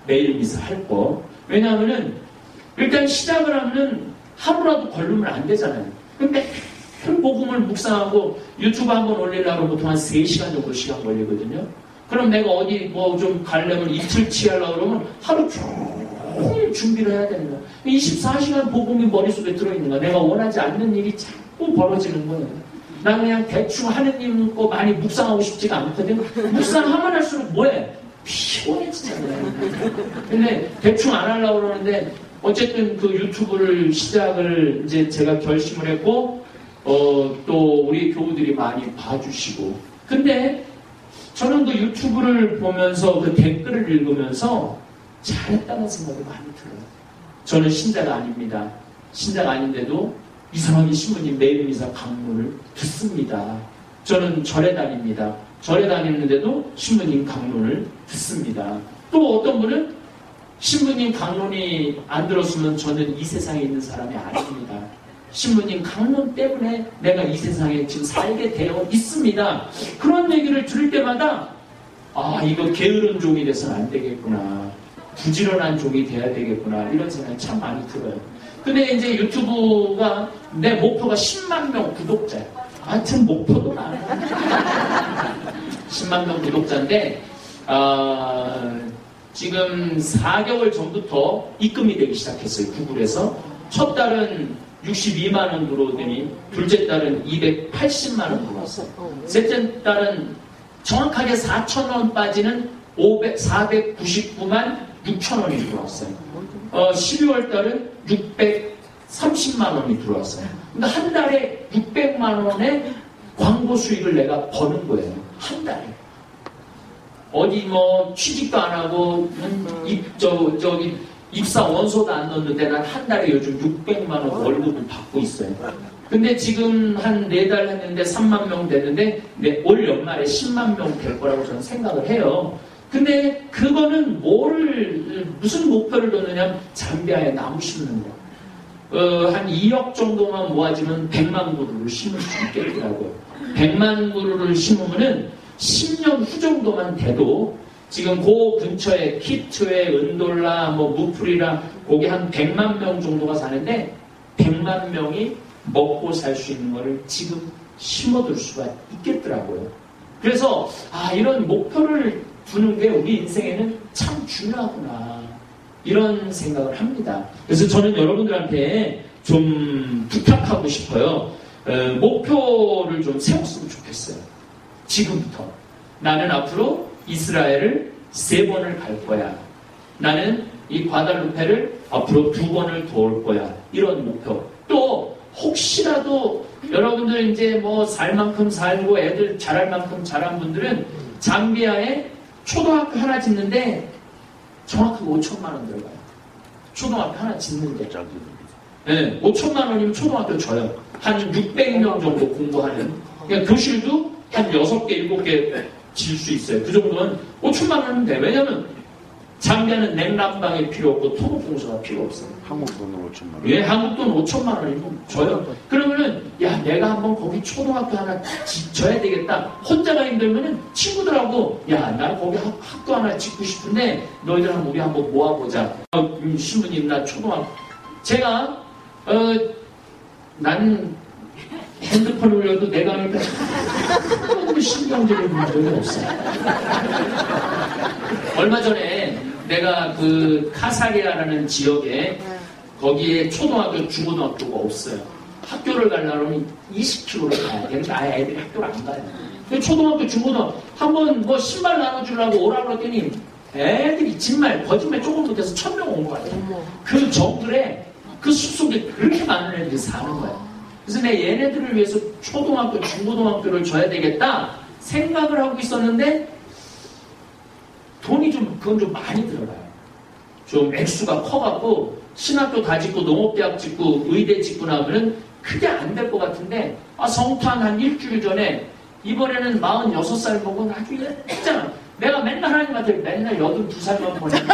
매일 미사 할 거. 왜냐하면은 일단 시작을 하면은 하루라도 걸르면 안 되잖아요. 그러니까 큰 복음을 묵상하고 유튜브 한번 올리려고 보통 한 세 시간 정도 시간 걸리거든요. 그럼 내가 어디 뭐 좀 가려면 이틀치 하려고 그러면 하루 종일 준비를 해야 되는 거야. 이십사 시간 복음이 머릿속에 들어있는 거야. 내가 원하지 않는 일이 자꾸 벌어지는 거예요. 난 그냥 대충 하느님 거 많이 묵상하고 싶지가 않거든. 묵상하면 할수록 뭐해? 피곤해지잖아요. 근데 대충 안 하려고 그러는데 어쨌든 그 유튜브를 시작을 이제 제가 결심을 했고 어, 또 우리 교우들이 많이 봐주시고 근데 저는 그 유튜브를 보면서 그 댓글을 읽으면서 잘했다는 생각이 많이 들어요. 저는 신자가 아닙니다. 신자가 아닌데도 이상하게 신부님 매일 미사 강론을 듣습니다. 저는 절에 다닙니다. 절에 다니는데도 신부님 강론을 듣습니다. 또 어떤 분은 신부님 강론이 안 들었으면 저는 이 세상에 있는 사람이 아닙니다. 신부님 강론 때문에 내가 이 세상에 지금 살게 되어 있습니다. 그런 얘기를 들을 때마다 아 이거 게으른 종이 돼서는 안 되겠구나. 부지런한 종이 돼야 되겠구나. 이런 생각이 참 많이 들어요. 근데 이제 유튜브가 내 목표가 십만 명 구독자야. 하여튼 목표도 많아. 십만 명 구독자인데 어, 지금 사 개월 전부터 입금이 되기 시작했어요. 구글에서. 첫 달은 육십이만 원 들어오더니 둘째 달은 이백팔십만 원 들어왔어요. 셋째 달은 정확하게 사천 원 빠지는 오백, 사백구십구만 육천 원이 들어왔어요. 어, 십이월 달은 육백삼십만 원이 들어왔어요. 근데 한 달에 육백만 원의 광고 수익을 내가 버는 거예요. 한 달에. 어디 뭐 취직도 안 하고 입, 저, 저기 입사 원서도 안 넣었는데 난 한 달에 요즘 육백만 원 월급을 받고 있어요. 근데 지금 한 네 달 했는데 삼만 명 됐는데 네, 올 연말에 십만 명 될 거라고 저는 생각을 해요. 근데 그거는 뭘 무슨 목표를 넣느냐 잠비아에 나무 심는 거. 어, 한 이억 정도만 모아지면 백만 그루를 심을 수 있겠더라고요. 백만 그루를 심으면은 십 년 후 정도만 돼도 지금 그 근처에 키트에 은돌라, 뭐 무풀이라 거기 한 백만 명 정도가 사는데 백만 명이 먹고 살 수 있는 거를 지금 심어둘 수가 있겠더라고요. 그래서 아 이런 목표를 두는 게 우리 인생에는 참 중요하구나 이런 생각을 합니다. 그래서 저는 여러분들한테 좀 부탁하고 싶어요. 에, 목표를 좀 세웠으면 좋겠어요. 지금부터 나는 앞으로 이스라엘을 세 번을 갈 거야. 나는 이 과달루페를 앞으로 두 번을 더 올 거야. 이런 목표. 또 혹시라도 여러분들 이제 뭐 살 만큼 살고 애들 자랄 만큼 자란 분들은 잠비아에 초등학교 하나 짓는데 정확하게 오천만 원 들어가요. 초등학교 하나 짓는데. 네, 오천만 원이면 초등학교 줘요. 한 육백 명 정도 공부하는. 그러니까 교실도 한 여섯 개, 일곱 개 질 수 있어요. 그 정도는 오천만 원은 돼. 왜냐면 잠비아는 냉난방이 필요 없고 토목공사가 필요 없어요. 한국 돈으로 오천만 원. 예, 한국 돈 오천만 원이면 줘요. 그러면은 야 내가 한번 거기 초등학교 하나 짓져야 되겠다. 혼자가 힘들면은 친구들하고 야 나 거기 학, 학교 하나 짓고 싶은데 너희들하고 우리 한번 모아보자. 어, 음, 신부님 나 초등학교 제가 어, 난 핸드폰 올려도 내가 하니까 아무 신경적인 문제는 없어요. 얼마 전에 내가 그 카사리아라는 지역에 거기에 초등학교, 중고등학교가 없어요. 학교를 가려면 이십 킬로미터를 가야 되는데 아예 애들이 학교를 안 가요. 근데 초등학교, 중고등학교 한번 뭐 신발 나눠주려고 오라고 했더니 애들이 정말 거짓말 조금 못해서 천 명 온 거 같아요. 그 정글에 그 숲속에 그렇게 많은 애들이 사는 거예요. 그래서 내 얘네들을 위해서 초등학교, 중고등학교를 줘야 되겠다 생각을 하고 있었는데 돈이 좀, 그건 좀 많이 들어가요. 좀 액수가 커갖고 신학교 다 짓고 농업대학 짓고 의대 짓고 나면은 크게 안 될 것 같은데 아, 성탄 한 일주일 전에 이번에는 마흔여섯 살 먹은 아주 예쁘잖아. 내가 맨날 하나님한테 맨날 여든두 살만 보내는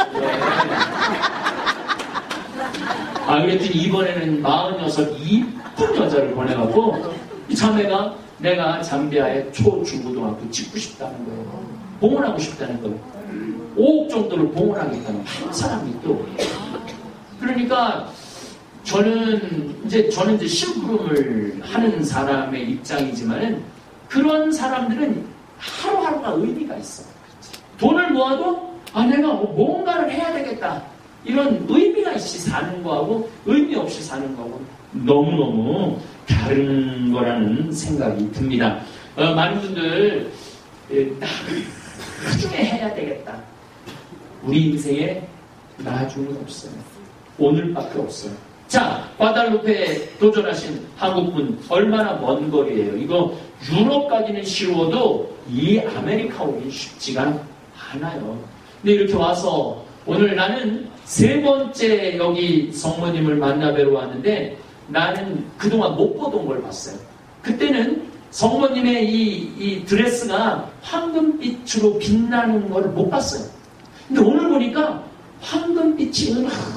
아, 그랬더니 이번에는 마흔여섯 이쁜 여자를 보내갖고 이 자매가 내가 잠비아에 초, 중고등학교 짓고 싶다는 거예요. 봉헌하고 싶다는 거예요. 오억 정도를 봉헌하겠다는 한 사람이 또. 그러니까 저는 이제 저는 이제 심부름을 하는 사람의 입장이지만은 그런 사람들은 하루하루가 의미가 있어. 돈을 모아도 아 내가 뭔가를 해야 되겠다. 이런 의미가 있이 사는 거하고 의미 없이 사는 거하고 너무너무 다른 거라는 생각이 듭니다. 어, 많은 분들 나중에 해야 되겠다. 우리 인생에 나중은 없어요. 오늘밖에 없어요. 자, 과달루페에 도전하신 한국분 얼마나 먼 거리예요. 이거 유럽 가기는 쉬워도 이 아메리카 오긴 쉽지가 않아요. 근데 이렇게 와서 오늘 나는 세 번째 여기 성모님을 만나 뵈러 왔는데 나는 그동안 못 보던 걸 봤어요. 그때는 성모님의 이, 이 드레스가 황금빛으로 빛나는 걸 못 봤어요. 근데 오늘 보니까 황금빛이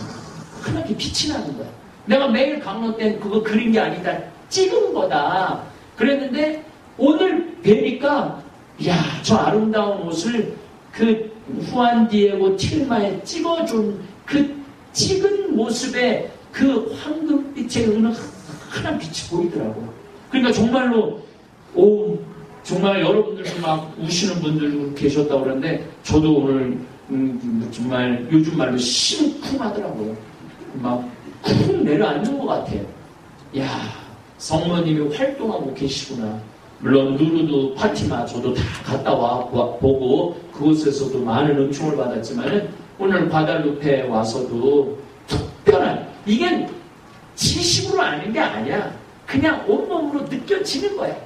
은하게 빛이 나는 거야. 내가 매일 강론 때 그거 그린 게 아니다. 찍은 거다. 그랬는데 오늘 뵈니까 야, 저 아름다운 옷을 그 후안 디에고 틸마에 찍어준 그 찍은 모습에 그 황금빛의 은은한 빛이 보이더라고요. 그러니까 정말로 오 정말 여러분들도 막 우시는 분들도 계셨다고 그러는데 저도 오늘 음, 정말 요즘 말로 심쿵하더라고요. 막 쿵 내려앉는 것 같아요. 야, 성모님이 활동하고 계시구나. 물론 루루드 파티마 저도 다 갔다 와 보고 그곳에서도 많은 은총을 받았지만은 오늘 과달루페에 와서도 특별한 이게 지식으로 아는 게 아니야. 그냥 온몸으로 느껴지는 거야.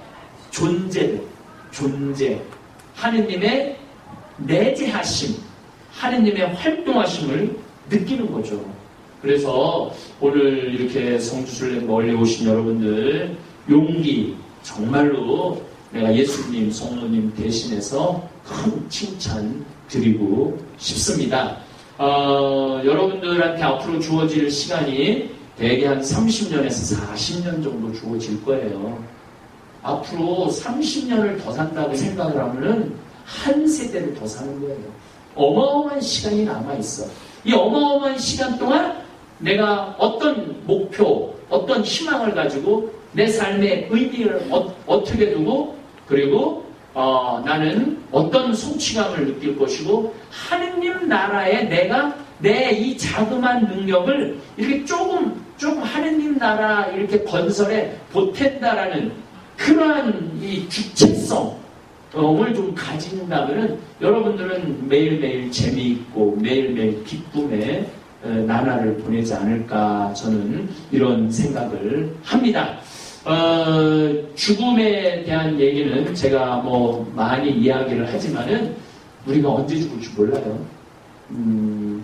존재를 존재 하느님의 내재하심 하느님의 활동하심을 느끼는 거죠. 그래서 오늘 이렇게 성주순례 멀리 오신 여러분들 용기 정말로 내가 예수님 성모님 대신해서 큰 칭찬 드리고 싶습니다. 어, 여러분들한테 앞으로 주어질 시간이 대개 한 삼십 년에서 사십 년 정도 주어질 거예요. 앞으로 삼십 년을 더 산다고 생각을 하면은 한 세대를 더 사는 거예요. 어마어마한 시간이 남아있어. 이 어마어마한 시간 동안 내가 어떤 목표, 어떤 희망을 가지고 내 삶의 의미를 어, 어떻게 두고 그리고 어, 나는 어떤 성취감을 느낄 것이고 하느님 나라에 내가 내 이 자그마한 능력을 이렇게 조금 조금 하느님 나라 이렇게 건설에 보탠다라는 그러한 이 주체성을 좀 가진다면은 여러분들은 매일매일 재미있고 매일매일 기쁨의 나날을 보내지 않을까 저는 이런 생각을 합니다. 어, 죽음에 대한 얘기는 제가 뭐 많이 이야기를 하지만은 우리가 언제 죽을지 몰라요. 음,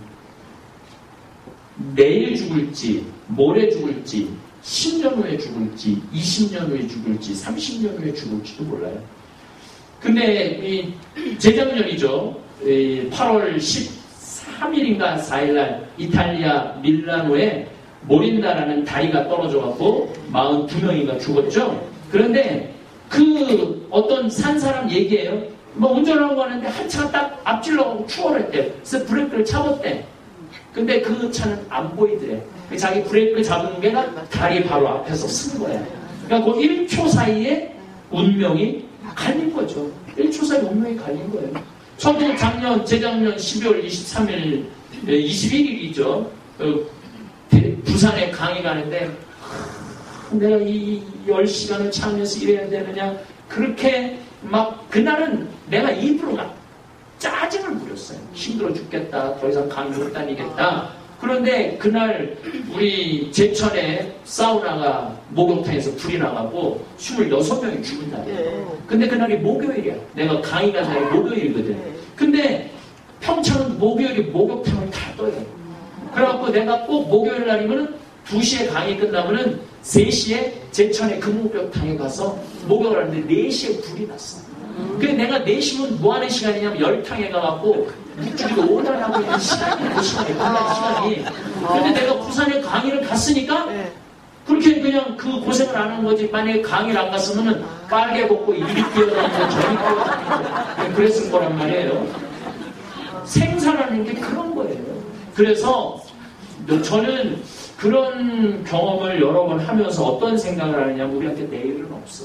내일 죽을지, 모레 죽을지, 십 년 후에 죽을지, 이십 년 후에 죽을지, 삼십 년 후에 죽을지도 몰라요. 근데 이 재작년이죠. 이 팔월 십삼 일인가 사 일날 이탈리아 밀라노에 모린다라는 다리가 떨어져갖고 사십이 명이가 죽었죠. 그런데 그 어떤 산 사람 얘기예요. 뭐 운전하고 가는데 한 차가 딱 앞질러가고 추월했대. 그래서 브레이크를 잡았대. 근데 그 차는 안 보이더래. 자기 브레이크 잡은 게 다리 바로 앞에서 쓴 거야. 그러니까 그 일 초 사이에 운명이 갈린 거죠. 일 초 사이에 운명이 갈린 거예요. 저도 작년, 재작년 십이월 이십삼일, 이십일일이죠. 그 부산에 강의 가는데 내가 이 열 시간을 차 안에서 일해야 되느냐 그렇게 막 그날은 내가 입으로 막 짜증을 부렸어요. 힘들어 죽겠다. 더 이상 강의 못 다니겠다. 그런데 그날 우리 제천에 사우나가 목욕탕에서 불이 나가고 스물여섯 명이 죽은 날이에요. 근데 그날이 목요일이야. 내가 강의 간 날이 목요일이거든. 근데 평창은 목요일이 목욕탕을 다 떠요. 그래갖고 내가 꼭 목요일 날이면은 두 시에 강의 끝나면은 세 시에 제천에 금목욕탕에 가서 목욕을 하는데 네 시에 불이 났어. 그래 내가 네 시면 뭐 하는 시간이냐면 열탕에 가갖고 물줄기로 오달하고 있는 시간이 그 시간이 끝난 시간이. 근데 내가 부산에 강의를 갔으니까 그렇게 그냥 그 고생을 안 한 거지. 만약에 강의를 안 갔으면은 빨개 벗고 이리 뛰어다니고 저리 뛰어다니고 그랬을 거란 말이에요. 생사라는 게 그런 거예요. 그래서 저는 그런 경험을 여러 번 하면서 어떤 생각을 하느냐면 우리한테 내일은 없어.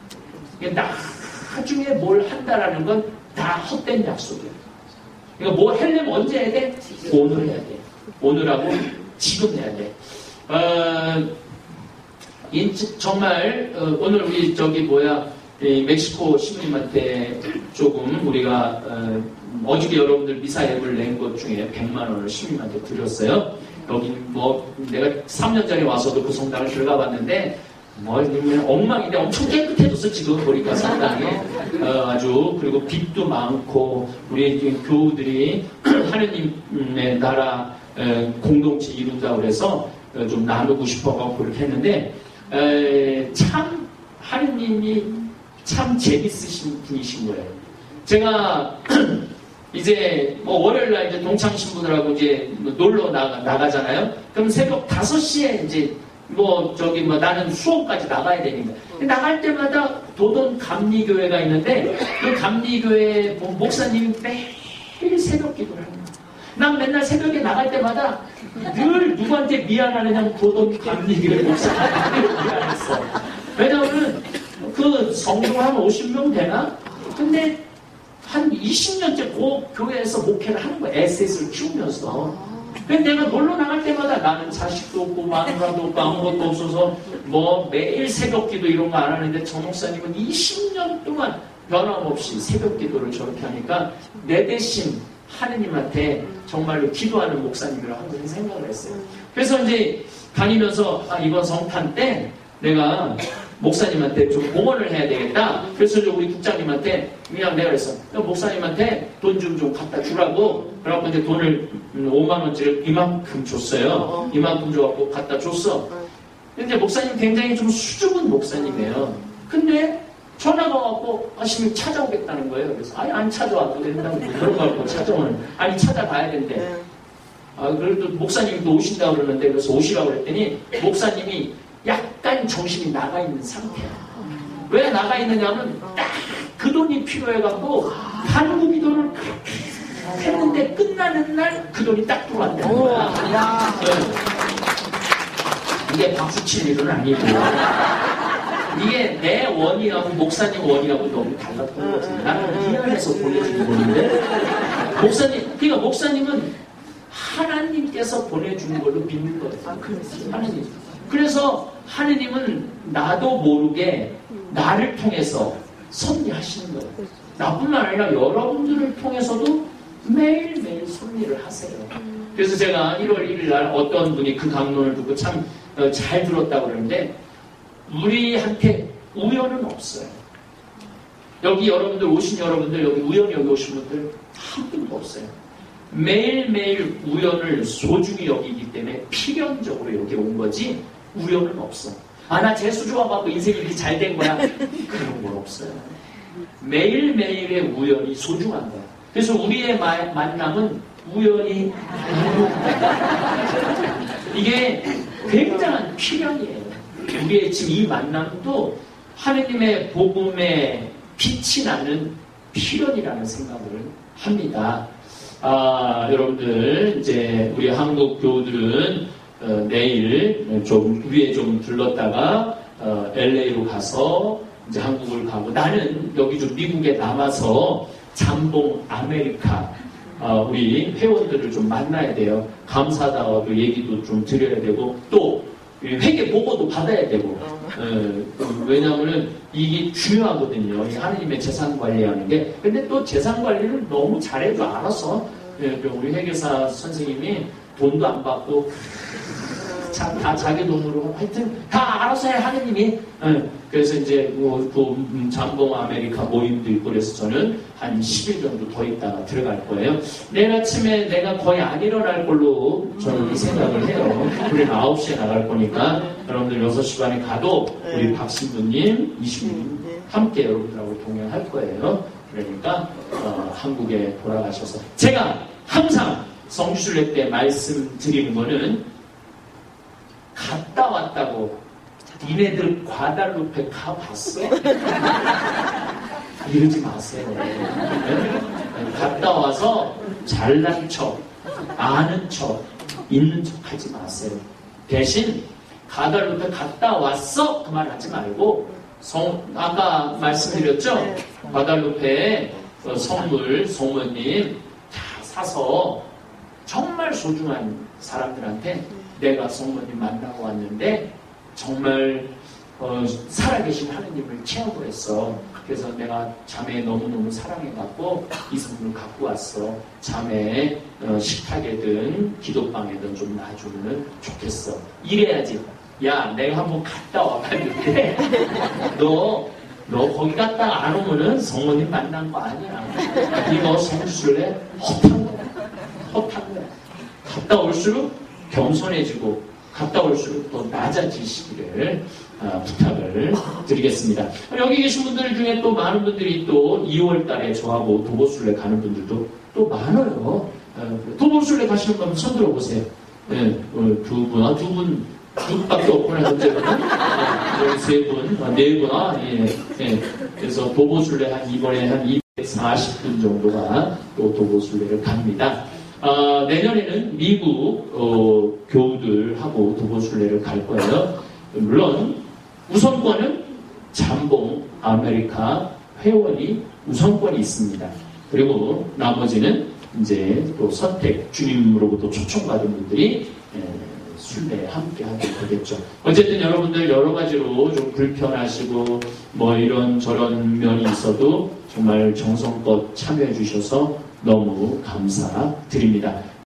나중에 뭘 한다라는 건 다 헛된 약속이에요. 그러니까 뭘 하려면 언제 해야 돼? 오늘 해야 돼. 오늘하고 지금 해야 돼. 어, 정말 어, 오늘 우리 저기 뭐야 이 멕시코 시부님한테 조금 우리가 어, 어저께 여러분들 미사 앱을 낸 것 중에 백만 원을 시부님한테 드렸어요. 여기 뭐 내가 삼 년 전에 와서도 그 성당을 들어가 봤는데 뭐 엉망인데 엄청 깨끗해졌어 지금 보니까 성당이 어, 아주 그리고 빛도 많고 우리 교우들이 하느님의 나라 에, 공동체 이룬다 그래서 어, 좀 나누고 싶어가지고 그렇게 했는데 에, 참 하느님이 참 재밌으신 분이신 거예요. 제가 이제 뭐 월요일날 이제 동창 신부들하고 이제 놀러 나가, 나가잖아요. 그럼 새벽 다섯 시에 이제 뭐 저기 뭐 나는 수원까지 나가야 되니까 나갈 때마다 도돈 감리교회가 있는데 그 감리교회 목사님이 매일 새벽 기도를 합니다. 난 맨날 새벽에 나갈 때마다 늘 누구한테 미안하느냐면 도돈 감리교회 목사님한테 미안했어. 왜냐하면 그 성도 한 오십 명 되나? 근데 한 이십 년째 그 교회에서 목회를 하는 거야. 에스에스를 키우면서. 근데 내가 놀러 나갈 때마다 나는 자식도 없고 마누라도 없고 아무것도 없어서 뭐 매일 새벽기도 이런 거 안 하는데 정 목사님은 이십 년 동안 변함없이 새벽기도를 저렇게 하니까 내 대신 하느님한테 정말로 기도하는 목사님이라고 항상 생각을 했어요. 그래서 이제 다니면서 아, 이번 성탄 때 내가 목사님한테 좀 공헌을 해야 되겠다. 그래서 우리 국장님한테 그냥 내가 그랬어. 목사님한테 돈 좀 좀 갖다 주라고. 그래갖고 이제 돈을 오만 원짜리 이만큼 줬어요. 이만큼 줘갖고 갖다 줬어. 근데 목사님 굉장히 좀 수줍은 목사님이에요. 근데 전화가 왔고 하시면 찾아오겠다는 거예요. 그래서 아니 안 찾아와도 된다고 그런 거 갖고 찾아오는. 아니 찾아가야 된대. 아 그래도 목사님도 오신다고 그러는데 그래서 오시라고 그랬더니 목사님이 약간 정신이 나가 있는 상태야. 왜 나가 있느냐면 딱 그 돈이 필요해갖고 한국 기도를 했는데 끝나는 날 그 돈이 딱 들어왔다는 거야. 네. 이게 박수 칠 일은 아니고 이게 내 원이하고 목사님 원이하고 너무 달랐던 거지. 나는 미안해서 보내준 돈인데 목사님, 그러니까 목사님은 하나님께서 보내주는 걸로 믿는 거예요. 아, 하나님. 그래서 하느님은 나도 모르게 나를 통해서 섭리하시는 거예요. 나뿐만 아니라 여러분들을 통해서도 매일매일 섭리를 하세요. 그래서 제가 일월 일일 날 어떤 분이 그 강론을 듣고 참 잘 들었다고 그러는데 우리한테 우연은 없어요. 여기 여러분들 오신 여러분들 여기 우연히 여기 오신 분들 한 분도 없어요. 매일매일 우연을 소중히 여기기 때문에 필연적으로 여기 온 거지 우연은 없어. 아, 나 재수 좋아갖고 인생이 이렇게 잘 된 거야. 그런 건 없어요. 매일매일의 우연이 소중한 거야. 그래서 우리의 마, 만남은 우연이 이게 굉장한 필연이에요. 우리의 지금 이 만남도 하느님의 복음에 빛이 나는 필연이라는 생각을 합니다. 아, 여러분들 이제 우리 한국 교우들은 어, 내일 좀 위에 좀 들렀다가 어, 엘에이로 가서 이제 한국을 가고 나는 여기 좀 미국에 남아서 잠봉 아메리카 어, 우리 회원들을 좀 만나야 돼요. 감사하다고 얘기도 좀 드려야 되고 또 회계 보고도 받아야 되고 어, 왜냐하면 이게 중요하거든요. 하느님의 재산 관리하는 게. 근데 또 재산 관리를 너무 잘해도 알아서 우리 회계사 선생님이 돈도 안 받고 자, 다 자기 돈으로 하여튼 다 알아서 해 하느님이. 네. 그래서 이제 그, 그 잠봉 아메리카 모임도 있고 그래서 저는 한 십 일 정도 더 있다가 들어갈 거예요. 내일 아침에 내가 거의 안 일어날 걸로 저는 생각을 해요. 우리는 아홉 시에 나갈 거니까 여러분들 여섯 시 반에 가도 우리 박신부님, 이신부님 함께 여러분들하고 동행할 거예요. 그러니까 어, 한국에 돌아가셔서 제가 항상 성주순례 때 말씀드리는 거는 갔다 왔다고 니네들 과달루페 가봤어? 이러지 마세요. 네? 갔다 와서 잘난 척, 아는 척, 있는 척 하지 마세요. 대신 가달루페 갔다 왔어 그 말 하지 말고 성, 아까 말씀드렸죠? 가달루페에 선물, 성모님 다 사서 정말 소중한 사람들한테 내가 성모님 만나고 왔는데 정말 어, 살아계신 하느님을 체험을 했어. 그래서 내가 자매 너무너무 사랑해갖고 이 선물을 갖고 왔어. 자매 어, 식탁에든 기도방에든 좀 놔주면 좋겠어. 이래야지. 야, 내가 한번 갔다 와봤는데 너, 너 거기 갔다 안 오면은 성모님 만난 거 아니야. 이거 성술래 헛한 거야. 헛한 거야. 갔다 올수록 겸손해지고 갔다 올수록 더 낮아지시기를 아, 부탁을 드리겠습니다. 여기 계신 분들 중에 또 많은 분들이 또 이월 달에 저하고 도보순례 가는 분들도 또 많아요. 어, 도보순례 가시는 분 손 들어보세요. 네, 어, 두 분, 아, 두 분, 두 분밖에 없구나, 현재는. 네, 세 분, 아, 네 분, 아, 예, 예. 그래서 도보순례 한 이번에 한 이백사십 분 정도가 또 도보순례를 갑니다. 아, 내년에는 미국 어, 교우들하고 도보순례를 갈 거예요. 물론 우선권은 잠봉 아메리카 회원이 우선권이 있습니다. 그리고 나머지는 이제 또 선택 주님으로부터 초청받은 분들이 에, 순례에 함께 하게 되겠죠. 어쨌든 여러분들 여러 가지로 좀 불편하시고 뭐 이런 저런 면이 있어도 정말 정성껏 참여해 주셔서 너무 감사드립니다.